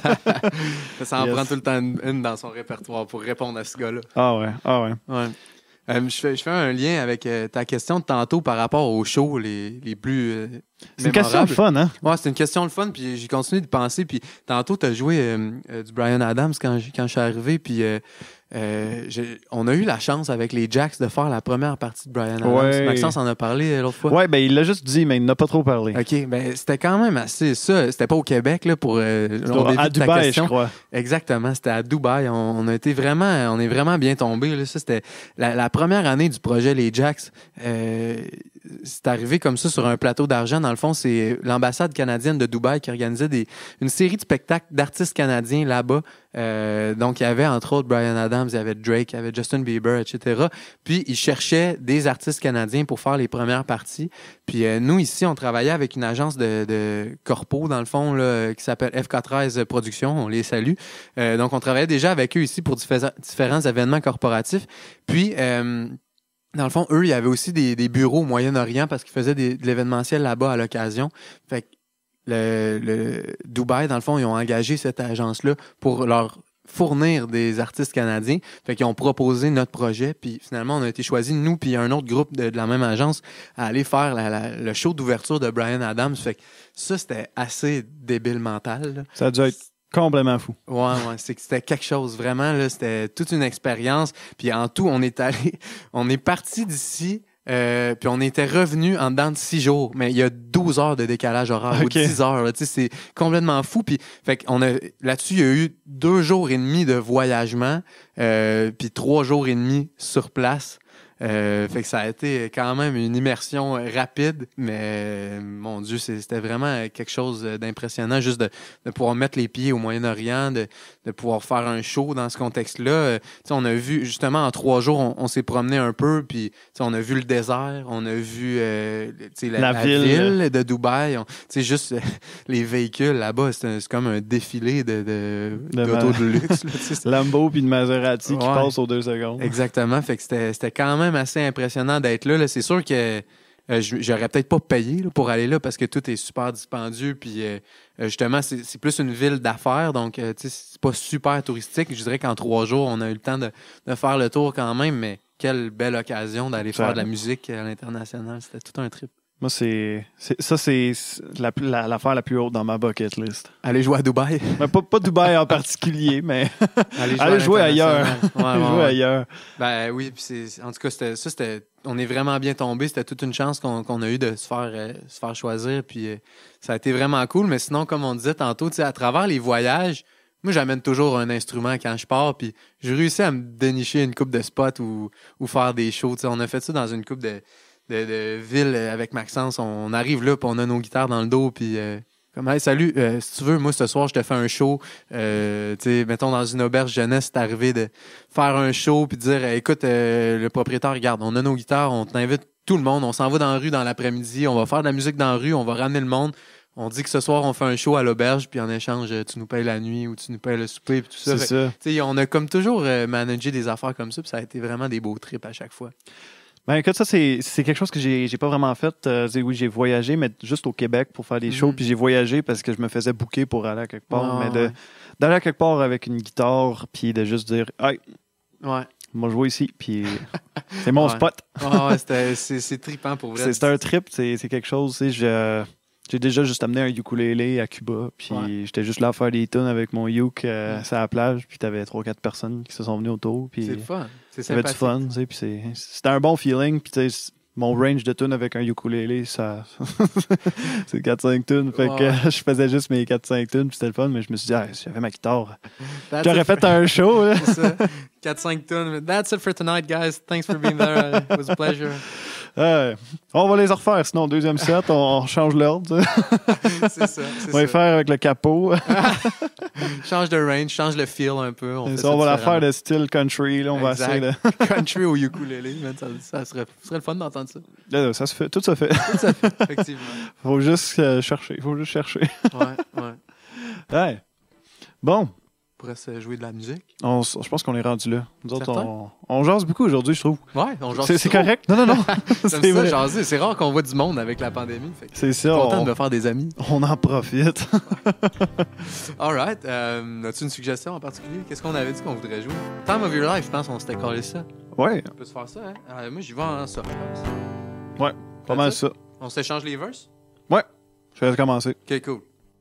Ça en Yes. prend tout le temps une, une dans son répertoire pour répondre à ce gars-là. Ah ouais, ah ouais. Ouais. Euh, je, fais, je fais un lien avec euh, ta question de tantôt par rapport aux shows les, les plus euh, C'est une question de mémorables. fun, hein? Ouais, c'est une question de fun, puis j'ai continué de penser. Puis tantôt, tu as joué euh, euh, du Bryan Adams quand, j- quand je suis arrivé, puis euh, euh, j'ai- on a eu la chance avec les Jacks de faire la première partie de Bryan Adams. Ouais. Maxence en a parlé euh, l'autre fois. Ouais, ben il l'a juste dit, mais il n'a pas trop parlé. OK, ben c'était quand même assez ça. C'était pas au Québec, là, pour... euh, on à évite ta Dubaï, je question. crois. Exactement, c'était à Dubaï. On, on a été vraiment, on est vraiment bien tombé. Là. Ça, c'était la, la première année du projet Les Jacks. Euh, c'est arrivé comme ça sur un plateau d'argent. Dans le fond, c'est l'ambassade canadienne de Dubaï qui organisait des, une série de spectacles d'artistes canadiens là-bas. Euh, donc, il y avait entre autres Bryan Adams, il y avait Drake, il y avait Justin Bieber, et cetera. Puis, ils cherchaient des artistes canadiens pour faire les premières parties. Puis, euh, nous, ici, on travaillait avec une agence de, de corpo, dans le fond, là, qui s'appelle F K treize Productions. On les salue. Euh, donc, on travaillait déjà avec eux ici pour diffé- différents événements corporatifs. Puis, euh, dans le fond, eux, il y avait aussi des, des bureaux au Moyen-Orient parce qu'ils faisaient des- de l'événementiel là-bas à l'occasion. Fait que le, le Dubaï, dans le fond, ils ont engagé cette agence-là pour leur fournir des artistes canadiens. Fait qu'ils ont proposé notre projet, puis finalement, on a été choisis, nous, puis un autre groupe de, de la même agence, à aller faire la- la- le show d'ouverture de Bryan Adams. Fait que ça, c'était assez débile mental, là. Ça a dû être complètement fou. Ouais, ouais, c'est que c'était quelque chose, vraiment, là, c'était toute une expérience. Puis en tout, on est allé, on est parti d'ici, euh, puis on était revenu en dedans de six jours. Mais il y a douze heures de décalage horaire, ou Ok. dix heures, là, tu sais, c'est complètement fou. Puis fait qu'on a, là-dessus, il y a eu deux jours et demi de voyagement, euh, puis trois jours et demi sur place. Euh, fait que ça a été quand même une immersion rapide, mais euh, mon Dieu, c'est- c'était vraiment quelque chose d'impressionnant juste de, de pouvoir mettre les pieds au Moyen-Orient, de, de pouvoir faire un show dans ce contexte-là. Euh, tu sais, on a vu, justement, en trois jours, on, on s'est promené un peu, puis tu sais, on a vu le désert, on a vu euh, tu sais, la, La la ville. ville de Dubaï. On- Tu sais, juste euh, les véhicules là-bas, c'est un- c'est comme un défilé de, de, De d'autos ma- de luxe. Là, tu sais, c'est- Lambo puis de Maserati qui Ouais. passe aux deux secondes. Exactement. Fait que c'était, c'était quand même assez impressionnant d'être là. là. C'est sûr que euh, j- j'aurais peut-être pas payé là, pour aller là parce que tout est super dispendieux. Puis euh, euh, justement, c'est, c'est plus une ville d'affaires. Donc, euh, tu sais, c'est pas super touristique. Je dirais qu'en trois jours, on a eu le temps de, de faire le tour quand même. Mais quelle belle occasion d'aller Ça- faire de la musique à l'international. C'était tout un trip. Moi, c'est, c'est- ça, c'est la, plus- la- l'affaire la plus haute dans ma bucket list. Aller jouer à Dubaï. Mais pas, pas Dubaï en particulier, mais Aller Aller jouer à ailleurs. l'international. Ouais, aller ouais, jouer ouais. ailleurs. Ben oui, puis c'est en tout cas c'était ça c'était on est vraiment bien tombé, c'était toute une chance qu'on qu'on a eu de se faire euh, se faire choisir puis euh, ça a été vraiment cool, mais sinon comme on disait tantôt, tu sais à travers les voyages, moi j'amène toujours un instrument quand je pars puis j'ai réussi à me dénicher une coupe de spots ou ou faire des shows, tu sais on a fait ça dans une coupe de de, de villes avec Maxence, on arrive là puis on a nos guitares dans le dos puis euh, comme, hey, salut, euh, si tu veux, moi, ce soir, je te fais un show. Euh, tu sais, mettons, dans une auberge jeunesse, c'est arrivé de faire un show puis de dire, hey, écoute, euh, le propriétaire, regarde, on a nos guitares, on t'invite tout le monde, on s'en va dans la rue dans l'après-midi, on va faire de la musique dans la rue, on va ramener le monde. On dit que ce soir, on fait un show à l'auberge, puis en échange, tu nous payes la nuit ou tu nous payes le souper, puis tout ça. C'est Fait que, ça. tu sais, on a comme toujours euh, managé des affaires comme ça, puis ça a été vraiment des beaux trips à chaque fois. Ben écoute, ça, c'est, c'est quelque chose que j'ai, j'ai pas vraiment fait. Euh, oui, j'ai voyagé, mais juste au Québec pour faire des shows. Mm. Puis j'ai voyagé parce que je me faisais booker pour aller à quelque part. Ah, mais de, ouais. d'aller à quelque part avec une guitare, puis de juste dire, hey, Ouais. moi je vais ici, puis c'est mon Ouais. spot. Ah ouais, c'était, c'est, c'est trippant pour vrai. C'est, c'est un trip, c'est, c'est quelque chose. Tu sais, je, j'ai déjà juste amené un ukulélé à Cuba, puis Ouais. j'étais juste là à faire des tunes avec mon uke euh, Mm. sur la plage, puis t'avais trois quatre personnes qui se sont venues autour, puis C'est le fun. C'est ça avait du sympathique. fun, tu sais, puis c'est, c'était un bon feeling, puis tu sais, mon range de tunes avec un ukulélé, ça, c'est quatre cinq tunes, fait Ouais. que je faisais juste mes quatre cinq tunes, puis c'était le fun, mais je me suis dit, ah, si j'avais ma guitare, That's j'aurais it fait for- un show, là. C'est ça. quatre cinq tonnes. That's it for tonight, guys. Thanks for being there. It was a pleasure. Ouais. On va les refaire, sinon, deuxième set, on, on change l'ordre, tu sais. C'est ça. C'est On va les ça. faire avec le capot. Change de range, change le feel un peu. On, fait Ça, on va la faire différemment. de style country, là, on va Exact. essayer de... Country au ukulélé, man, ça, ça serait, ça serait le fun d'entendre ça. Là, ça se fait, tout se fait. Tout ça fait, effectivement. Faut juste euh, chercher, faut juste chercher. Ouais, ouais. Ouais. Bon, On pourrait se jouer de la musique. on s- je pense qu'on est rendu là. Nous autres, Certain? on, on jase beaucoup aujourd'hui, je trouve. Ouais, on jase C'est, c'est trop. correct? Non, non, non. J'aime c'est ça, vrai. jaser. C'est rare qu'on voit du monde avec la pandémie. Fait que je C'est suis ça, content on, de me faire des amis. on en profite. All right. Euh, as-tu une suggestion en particulier? Qu'est-ce qu'on avait dit qu'on voudrait jouer? Time of Your Life, je pense qu'on s'était collé ça. Ouais, On peut se faire ça, hein? Euh, moi, j'y vais en ça. pas mal ça. On s'échange les verses? Je vais commencer. Ok, cool.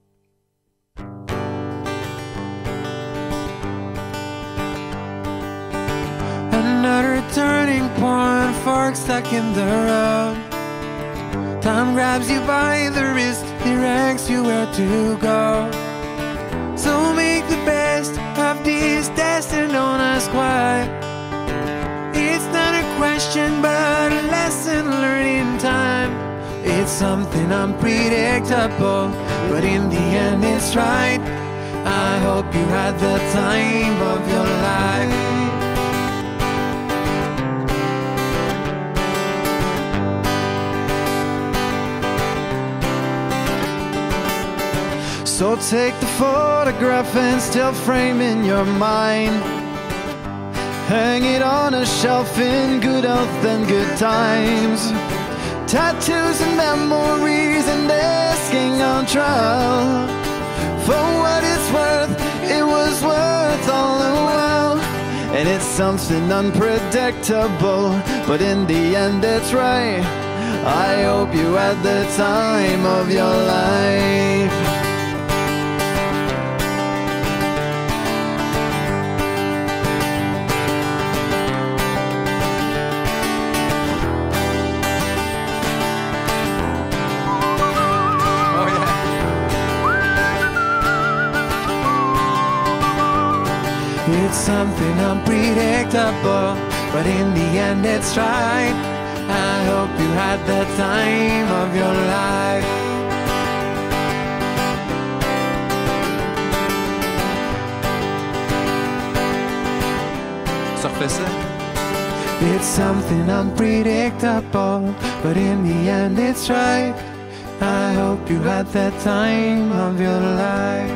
Another turning point, fork stuck in the road. Time grabs you by the wrist, directs you where to go. So make the best of this test and don't ask why. It's not a question but a lesson learned in time. It's something unpredictable, but in the end it's right. I hope you had the time of your life. So take the photograph and still frame in your mind. Hang it on a shelf in good health and good times. Tattoos and memories and asking on trial. For what it's worth, it was worth all the while. And it's something unpredictable, but in the end it's right. I hope you had the time of your life. Oh yeah. It's something unpredictable, but in the end it's right. I hope you had the time of your life. Ça refait ça. It's something unpredictable, but in the end it's right. I hope you had the time of your life.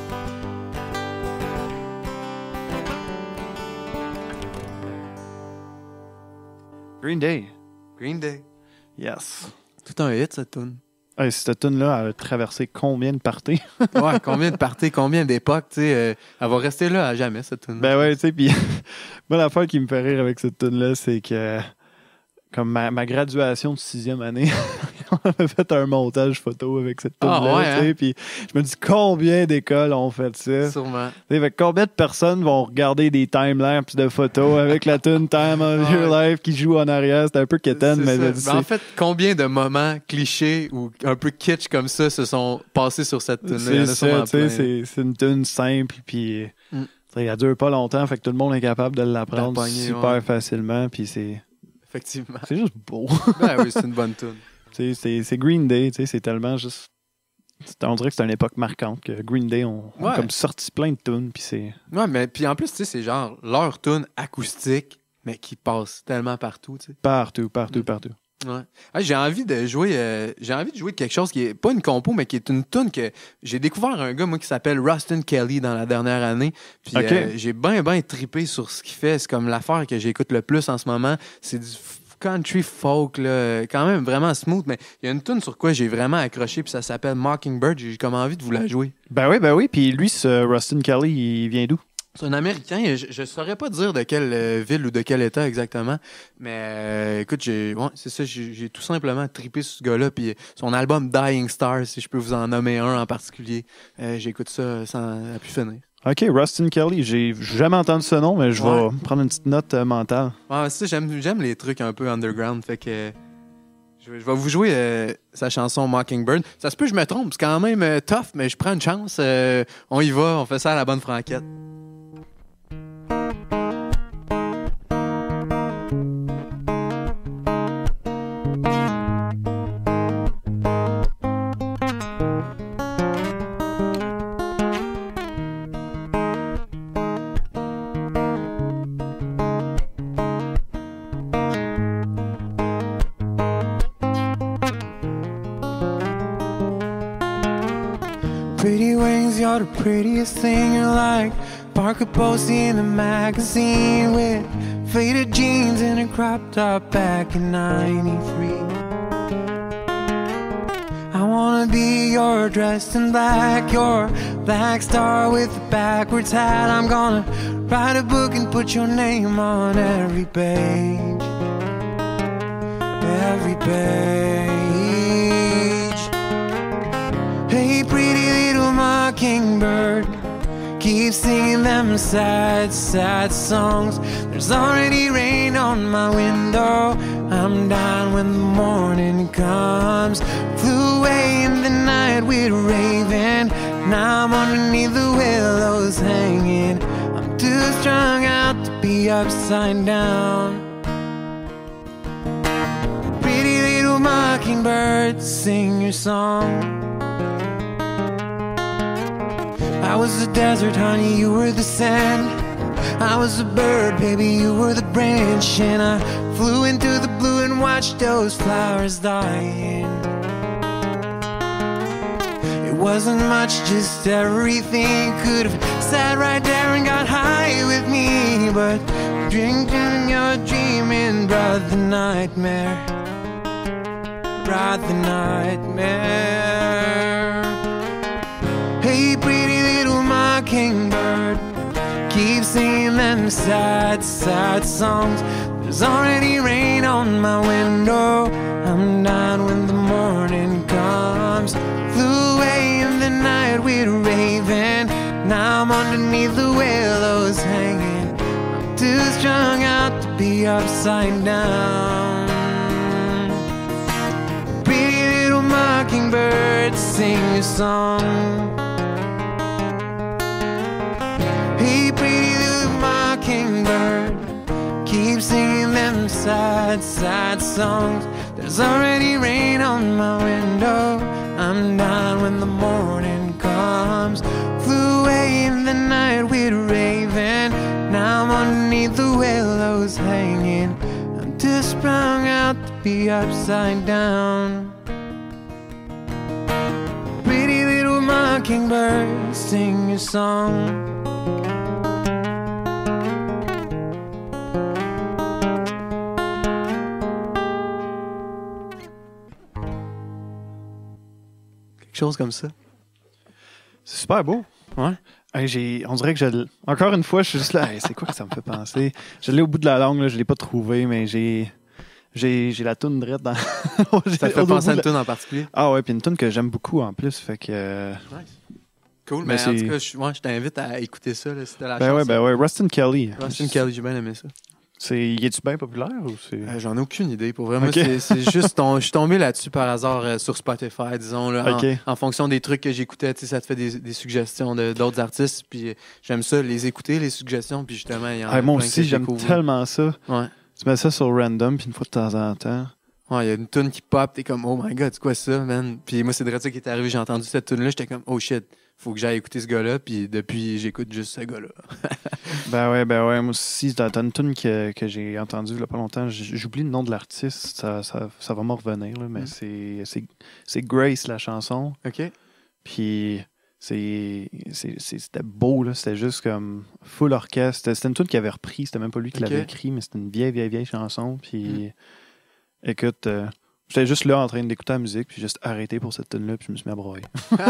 Green Day. Green Day. Yes. Tout un hit, cette tune. Hey, cette tune-là, elle a traversé combien de parties? Ouais, combien de parties, combien d'époques, tu sais. euh, elle va rester là à jamais, cette tune. Ben ouais, tu sais, puis moi, l'affaire qui me fait rire avec cette tune-là, c'est que comme ma, ma graduation de sixième année, on avait fait un montage photo avec cette tune-là, Ah ouais, tu sais, hein? puis je me dis combien d'écoles ont fait ça? Sûrement. Tu sais, fait que combien de personnes vont regarder des timelapses de photos avec la tune Time of Ouais. Your Life qui joue en arrière? C'était un peu quétaine, C'est mais ça. je dis, Ben, en fait, combien de moments clichés ou un peu kitsch comme ça se sont passés sur cette tune-là? Il y en c'est a ça, sûrement tu sais, plein. c'est, c'est une tune simple, puis Mm. tu sais, elle dure pas longtemps, fait que tout le monde est capable de l'apprendre De la pogner, super ouais. facilement, puis c'est, Effectivement. c'est juste beau. Ben oui, c'est une bonne tune. Tu sais, c'est, c'est Green Day, tu sais, c'est tellement juste... c'est- on dirait que c'est une époque marquante, que Green Day ont, ont Ouais. comme sorti plein de tunes, puis c'est... Ouais, mais puis en plus, tu sais, c'est genre leur tune acoustique, mais qui passe tellement partout, tu sais. Partout, partout, Mm. partout. Ouais. Ah, j'ai envie de jouer euh, j'ai envie de jouer de quelque chose qui est pas une compo mais qui est une tune que j'ai découvert un gars moi qui s'appelle Rustin Kelly dans la dernière année puis Ok. euh, j'ai bien bien trippé sur ce qu'il fait, c'est comme l'affaire que j'écoute le plus en ce moment, c'est du f- country folk, là, quand même vraiment smooth, mais il y a une tune sur quoi j'ai vraiment accroché, puis ça s'appelle Mockingbird. J'ai comme envie de vous la jouer. Ben oui, ben oui. Puis lui, ce Rustin Kelly, il vient d'où? C'est un Américain. Je ne saurais pas dire de quelle euh, ville ou de quel état exactement, mais euh, écoute, j'ai, ouais, c'est ça, j'ai, j'ai tout simplement trippé sur ce gars-là. Puis son album Dying Star, si je peux vous en nommer un en particulier, euh, j'écoute ça sans à plus finir. OK, Rustin Kelly. J'ai jamais entendu ce nom, mais je Ouais. vais prendre une petite note euh, mentale. Ouais, c'est ça, j'aime, j'aime les trucs un peu underground, fait que je, je vais vous jouer euh, sa chanson Mockingbird. Ça se peut, je me trompe, c'est quand même euh, tough, mais je prends une chance. Euh, on y va, on fait ça à la bonne franquette. Pretty wings, you're the prettiest thing. You're like Parker Posey in a magazine with faded jeans and a crop top back in ninety-three. I wanna be your dressed in black, your black star with a backwards hat. I'm gonna write a book and put your name on every page, every page. Hey, pretty little mockingbird, keep singing them sad, sad songs. There's already rain on my window. I'm down when the morning comes. Flew away in the night with a raven. Now I'm underneath the willows hanging. I'm too strung out to be upside down. Pretty little mockingbird, sing your song. I was the desert, honey, you were the sand. I was a bird, baby, you were the branch. And I flew into the blue and watched those flowers dying. It wasn't much, just everything. Could have sat right there and got high with me, but drinking your dreaming brought the nightmare, brought the nightmare. Hey, pretty little mockingbird, keep singing them sad, sad songs. There's already rain on my window. I'm down when the morning comes. Flew away in the night with a raven. Now I'm underneath the willows hanging. I'm too strung out to be upside down. Pretty little mockingbird, sing your song. Hey, pretty little mockingbird, keep singing them sad, sad songs. There's already rain on my window. I'm down when the morning comes. Flew away in the night with a raven. Now I'm underneath the willows hanging. I'm too sprung out to be upside down. Pretty little mockingbird, sing your song. Chose comme ça. C'est super beau. Ouais. Hey, j'ai, on dirait que je... Encore une fois, je suis juste là. Hey, c'est quoi que ça me fait penser? Je l'ai au bout de la langue, là, je ne l'ai pas trouvé, mais j'ai... J'ai, j'ai la toune drette dans... Ça te fait penser à une toune en particulier? Ah ouais, puis une toune que j'aime beaucoup en plus, fait que... Nice. Cool, mais mais c'est... en tout cas, je, ouais, je t'invite à écouter ça, là, si t'as la ben chance. Ouais, ben ouais, Rustin Kelly. Rustin Kelly, j'ai bien aimé ça. C'est... Y est-tu bien populaire ou c'est... Euh, j'en ai aucune idée. Pour vraiment, okay. c'est, c'est juste... Ton, je suis tombé là-dessus par hasard euh, sur Spotify, disons. Là, okay. en, en fonction des trucs que j'écoutais, ça te fait des, des suggestions de, d'autres artistes. Puis euh, j'aime ça, les écouter, les suggestions. Puis justement, il y en a ah, moi plein aussi, que j'aime découvre. tellement ça. Ouais. Tu mets ça sur random, puis une fois de temps en temps... Ouais, il y a une tune qui pop, t'es comme, oh my god, c'est quoi ça, man? Puis moi, c'est de ça qui est arrivé, j'ai entendu cette tune là j'étais comme, oh shit, faut que j'aille écouter ce gars-là, puis depuis, j'écoute juste ce gars-là. ben ouais, ben ouais, moi aussi, t'as une tune que, que j'ai entendue il y a pas longtemps, j'oublie le nom de l'artiste, ça, ça, ça va me revenir, là, mais mm. c'est, c'est, c'est Grace, la chanson. OK. Puis c'est, c'est, c'est, c'était beau, là, c'était juste comme full orchestre. C'était, c'était une tune qu'il avait repris, c'était même pas lui qui okay. l'avait écrit, mais c'était une vieille, vieille, vieille chanson, puis... Mm. Écoute, euh, j'étais juste là en train d'écouter la musique, puis j'ai juste arrêté pour cette tune-là, puis je me suis mis à broyer.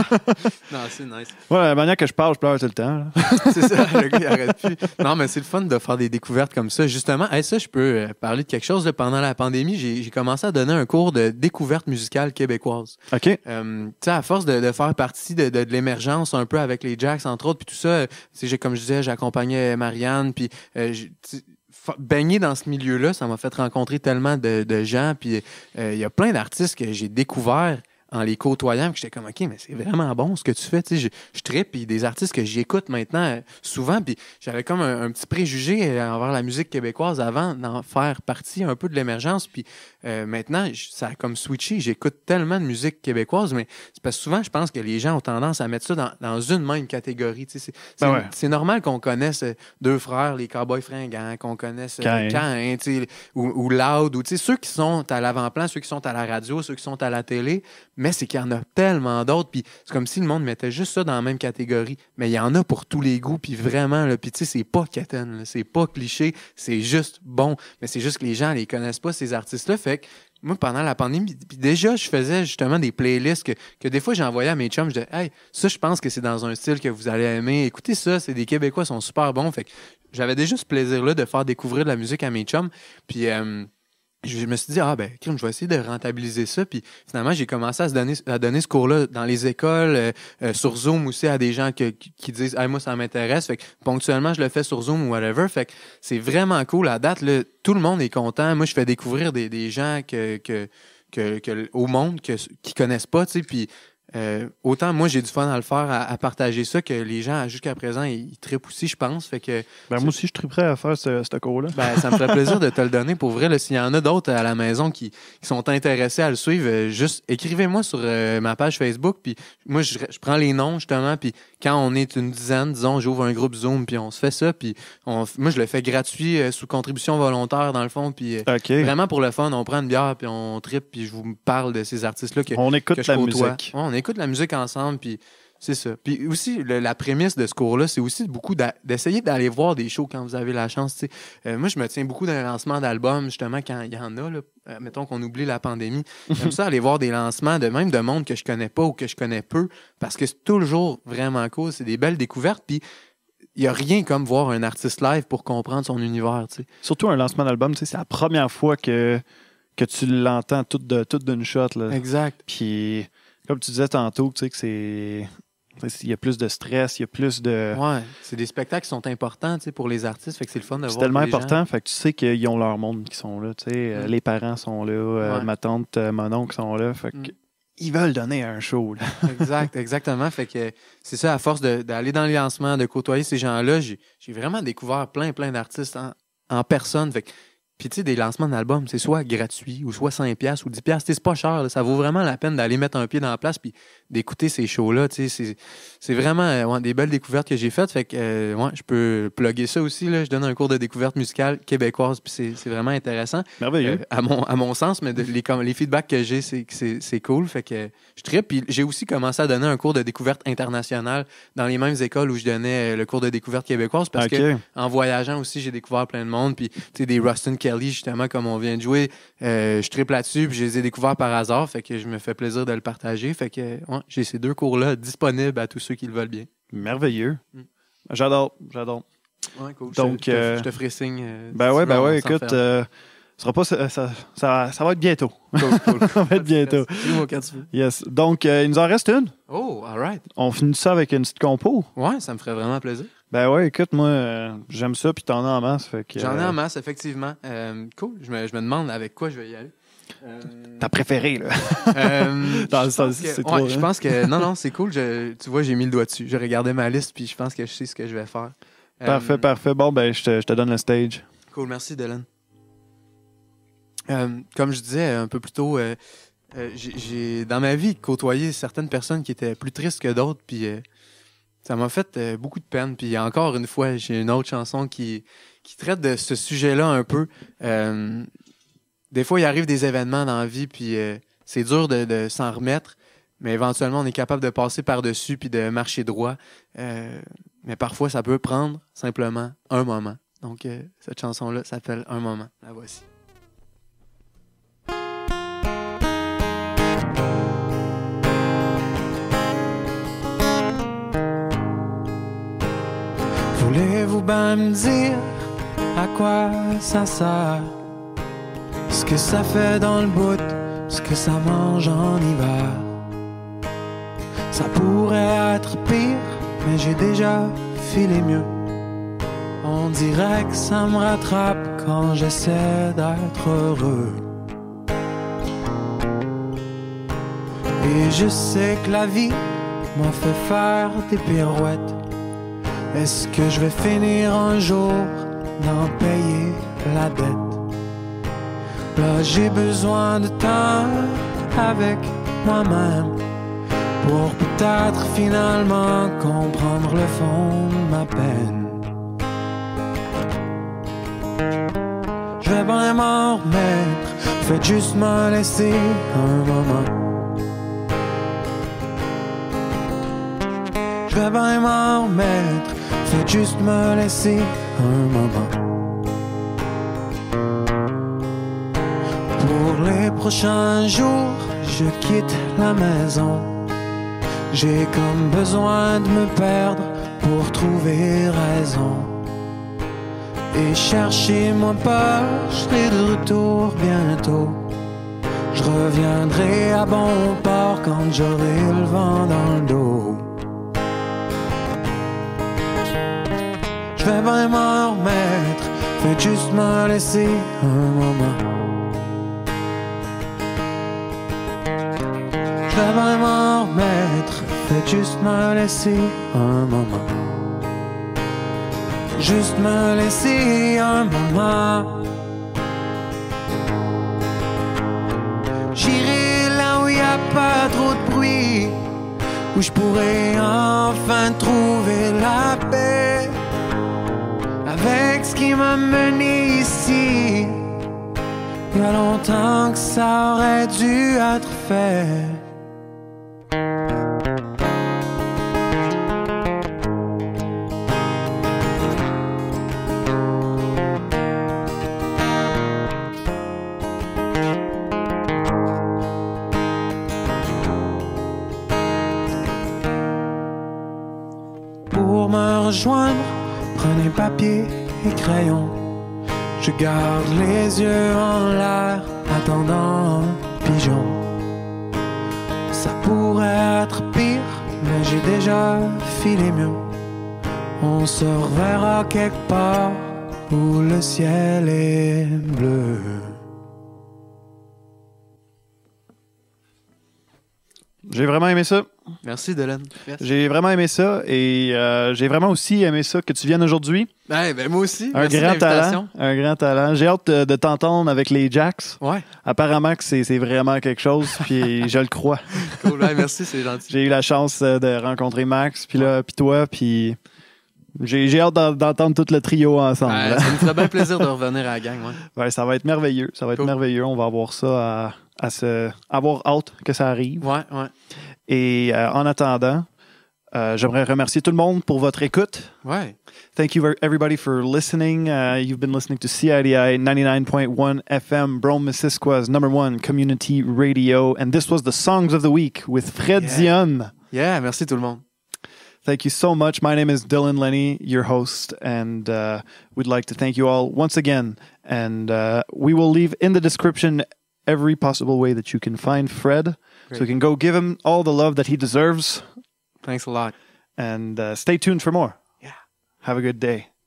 Non, c'est nice. Ouais, la manière que je parle, je pleure tout le temps. Là. C'est ça, le gars, il arrête plus. Non, mais c'est le fun de faire des découvertes comme ça. Justement, hey, ça, je peux euh, parler de quelque chose. Là, pendant la pandémie, j'ai, j'ai commencé à donner un cours de découverte musicale québécoise. OK. Euh, tu sais, à force de, de faire partie de, de, de l'émergence un peu avec les Jacks, entre autres, puis tout ça, euh, j'ai, comme je disais, j'accompagnais Marianne, puis euh, j'ai- fa- baigner dans ce milieu-là, ça m'a fait rencontrer tellement de, de gens, puis euh, il y a plein d'artistes que j'ai découverts en les côtoyant, puis j'étais comme, OK, mais c'est vraiment bon ce que tu fais, tu sais, je, je trippe, puis des artistes que j'écoute maintenant euh, souvent, puis j'avais comme un, un petit préjugé euh, envers la musique québécoise avant d'en faire partie un peu de l'émergence, puis euh, maintenant, je- ça a comme switché, j'écoute tellement de musique québécoise, mais c'est parce que souvent, je pense que les gens ont tendance à mettre ça dans, dans une même catégorie, tu sais, c'est, c'est, Ben ouais. c'est normal qu'on connaisse euh, deux frères, les Cowboys fringants, qu'on connaisse euh, Caïn. Caïn, tu sais, ou, ou Loud, ou tu sais, ceux qui sont à l'avant-plan, ceux qui sont à la radio, ceux qui sont à la télé, mais c'est qu'il y en a tellement d'autres, puis c'est comme si le monde mettait juste ça dans la même catégorie. Mais il y en a pour tous les goûts, puis vraiment, là, puis tu sais, c'est pas quétaine, là, c'est pas cliché, c'est juste bon. Mais c'est juste que les gens les connaissent pas, ces artistes-là. Fait que moi, pendant la pandémie, puis déjà, je faisais justement des playlists que, que des fois, j'envoyais à mes chums. Je disais, hey, ça, je pense que c'est dans un style que vous allez aimer. Écoutez ça, c'est des Québécois, ils sont super bons. Fait que j'avais déjà ce plaisir-là de faire découvrir de la musique à mes chums. Puis, euh, je me suis dit, ah ben, crime, je vais essayer de rentabiliser ça. Puis finalement, j'ai commencé à, se donner, à donner ce cours-là dans les écoles, euh, euh, sur Zoom aussi, à des gens que- qui, qui disent, hey, moi, ça m'intéresse. Fait que ponctuellement, je le fais sur Zoom ou whatever. Fait que c'est vraiment cool. À date, là, tout le monde est content. Moi, je fais découvrir des, des gens que, que, que, que- au monde que, qui connaissent pas, tu sais. Puis euh, autant moi, j'ai du fun à le faire, à, à partager ça, que les gens, jusqu'à présent, ils, ils trippent aussi, je pense. Fait que Ben, moi aussi, je suis prêt à faire ce, ce cours-là. ben, ça me ferait plaisir de te le donner pour vrai. Là, s'il y en a d'autres à la maison qui, qui sont intéressés à le suivre, euh, juste écrivez-moi sur euh, ma page Facebook. Puis moi, je, je prends les noms justement. Puis quand on est une dizaine, disons, j'ouvre un groupe Zoom, puis on se fait ça. Puis on, moi, je le fais gratuit, euh, sous contribution volontaire dans le fond. Puis euh, OK. vraiment pour le fun, on prend une bière, puis on trippe, puis je vous parle de ces artistes-là que, On écoute que je la côtoie. musique. Ouais, on écoute la musique ensemble, puis c'est ça. Puis aussi, le- la prémisse de ce cours-là, c'est aussi beaucoup d'a- d'essayer d'aller voir des shows quand vous avez la chance. tu sais. Euh, moi, je me tiens beaucoup d'un lancement d'albums, justement, quand il y en a. Là. Euh, mettons qu'on oublie la pandémie. J'aime ça aller voir des lancements de même de monde que je connais pas ou que je connais peu, parce que c'est toujours vraiment cool. C'est des belles découvertes. Puis il n'y a rien comme voir un artiste live pour comprendre son univers. tu sais. Surtout un lancement d'album, tu sais, c'est la première fois que, que tu l'entends tout de- tout d'une shot. Là. Exact. Puis, comme tu disais tantôt, tu sais, que c'est. Il y a plus de stress, il y a plus de. Ouais, c'est des spectacles qui sont importants tu sais, pour les artistes. Fait que c'est le fun de C'est voir tellement que les gens- important, fait que tu sais qu'ils ont leur monde qui sont là. Tu sais, euh, Mm. les parents sont là, euh, Ouais. ma tante, euh, mon oncle sont là. Fait que Mm. ils veulent donner un show. Là. Exact, exactement. Fait que c'est ça, à force de- d'aller dans les lancements, de côtoyer ces gens-là, j'ai j'ai vraiment découvert plein, plein d'artistes en, en personne. Fait que, puis tu sais, des lancements d'albums, c'est soit gratuit ou soit cinq piastres ou dix piastres. Tu sais, c'est pas cher. là. Ça vaut vraiment la peine d'aller mettre un pied dans la place puis d'écouter ces shows-là. Tu sais, c'est c'est vraiment euh, ouais, des belles découvertes que j'ai faites. Fait que, euh, ouais, je peux plugger ça aussi. Là. Je donne un cours de découverte musicale québécoise puis c'est c'est vraiment intéressant. Merveilleux. Euh, à, mon, à mon sens, mais de- les, com- les feedbacks que j'ai, c'est que c'est c'est cool. Fait que je trippe. Puis j'ai aussi commencé à donner un cours de découverte internationale dans les mêmes écoles où je donnais euh, le cours de découverte québécoise parce OK. que en voyageant aussi, j'ai découvert plein de monde. Puis, tu sais, des Rustin Kelly, justement, comme on vient de jouer, euh, je trippe là-dessus. Puis, je les ai découverts par hasard. Fait que je me fais plaisir de le partager. Fait que, ouais, j'ai ces deux cours-là disponibles à tous ceux qui le veulent bien. Merveilleux. Mm. J'adore, j'adore. Ouais, cool. Donc, je, te- je te, euh, je te ferai signe. euh, Ben si ouais, tu ben veux, ouais, on écoute, s'enferme. euh, ce sera pas, ça, ça, ça, ça va être bientôt. Cool, cool. Ça va être bientôt. Dis-moi quand tu veux. Yes. Donc, euh, il nous en reste une. Oh, all right. On finit ça avec une petite compo. Ouais, ça me ferait vraiment plaisir. Ben ouais, écoute, moi, euh, j'aime ça, puis t'en as en masse. Fait que, J'en ai euh, en masse, effectivement. Euh, cool. Je me, je me demande avec quoi je vais y aller. Euh, ta préférée, là. euh, Dans je le sens, pense que- c'est ouais, trop, je hein? pense que non, non, c'est cool. Je, tu vois, j'ai mis le doigt dessus. J'ai regardé ma liste, puis je pense que je sais ce que je vais faire. Euh, Parfait, parfait. Bon, ben, je te, je te donne le stage. Cool, merci, Dylan. Euh, comme je disais un peu plus tôt, euh, euh, j'ai, j'ai, dans ma vie, côtoyé certaines personnes qui étaient plus tristes que d'autres, puis euh, ça m'a fait euh, beaucoup de peine. Puis encore une fois, j'ai une autre chanson qui, qui traite de ce sujet-là un peu. Euh, des fois, il arrive des événements dans la vie, puis euh, c'est dur de, de s'en remettre, mais éventuellement, on est capable de passer par-dessus puis de marcher droit. Euh, mais parfois, ça peut prendre simplement un moment. Donc, euh, cette chanson-là s'appelle Un moment. La voici. Voulez-vous bien me dire à quoi ça sert? Ce que ça fait dans le bout, ce que ça mange en hiver. Ça pourrait être pire, mais j'ai déjà filé mieux. On dirait que ça me rattrape quand j'essaie d'être heureux. Et je sais que la vie m'a fait faire des pirouettes. Est-ce que je vais finir un jour d'en payer la dette? Là j'ai besoin de temps avec moi-même pour peut-être finalement comprendre le fond de ma peine. Je vais bien m'en remettre, faites juste me laisser un moment. Je vais bien m'en remettre, faites juste me laisser un moment. Pour les prochains jours, je quitte la maison. J'ai comme besoin de me perdre pour trouver raison. Et cherchez-moi pas, je serai de retour bientôt. Je reviendrai à bon port quand j'aurai le vent dans le dos. Je vais vraiment remettre, faites juste me laisser un moment. Je vais vraiment remettre, faites juste me laisser un moment. Juste me laisser un moment. J'irai là où y a pas trop de bruit, où je pourrai enfin trouver la paix. Avec ce qui m'a mené ici, il y a longtemps que ça aurait dû être fait. Pour me rejoindre, prenez papier et crayon. Je garde les yeux en l'air, attendant un pigeon. Ça pourrait être pire, mais j'ai déjà filé mieux. On se reverra quelque part où le ciel est bleu. J'ai vraiment aimé ça. Merci Dylan. Merci. J'ai vraiment aimé ça et euh, j'ai vraiment aussi aimé ça que tu viennes aujourd'hui. Ouais, ben moi aussi. Un Merci grand de talent. l'invitation. Un grand talent. J'ai hâte de, de t'entendre avec les Jacks. Ouais. Apparemment que c'est, c'est vraiment quelque chose, puis je le crois. Cool. Ouais, merci, c'est gentil. J'ai eu la chance euh, de rencontrer Max, puis là, puis toi, puis j'ai, j'ai hâte d'en- d'entendre tout le trio ensemble. Ouais, ça me ferait bien plaisir de revenir à la gang. Ouais. Ouais, ça va être merveilleux. Ça va être Cool. merveilleux. On va avoir ça à, à se, avoir hâte que ça arrive. Ouais, ouais. Et euh, en attendant, euh, j'aimerais remercier tout le monde pour votre écoute. Ouais. Thank you ver- everybody for listening. Uh, you've been listening to C I D I ninety-nine point one F M, Brome, Missisqua's number one community radio. And this was the Songs of the Week with Fred Yeah. Zion. Yeah, merci tout le monde. Thank you so much. My name is Dylan Lenny, your host, and uh, we'd like to thank you all once again. And uh, we will leave in the description every possible way that you can find Fred. Great. So you can go give him all the love that he deserves. Thanks a lot. And uh, stay tuned for more. Yeah. Have a good day.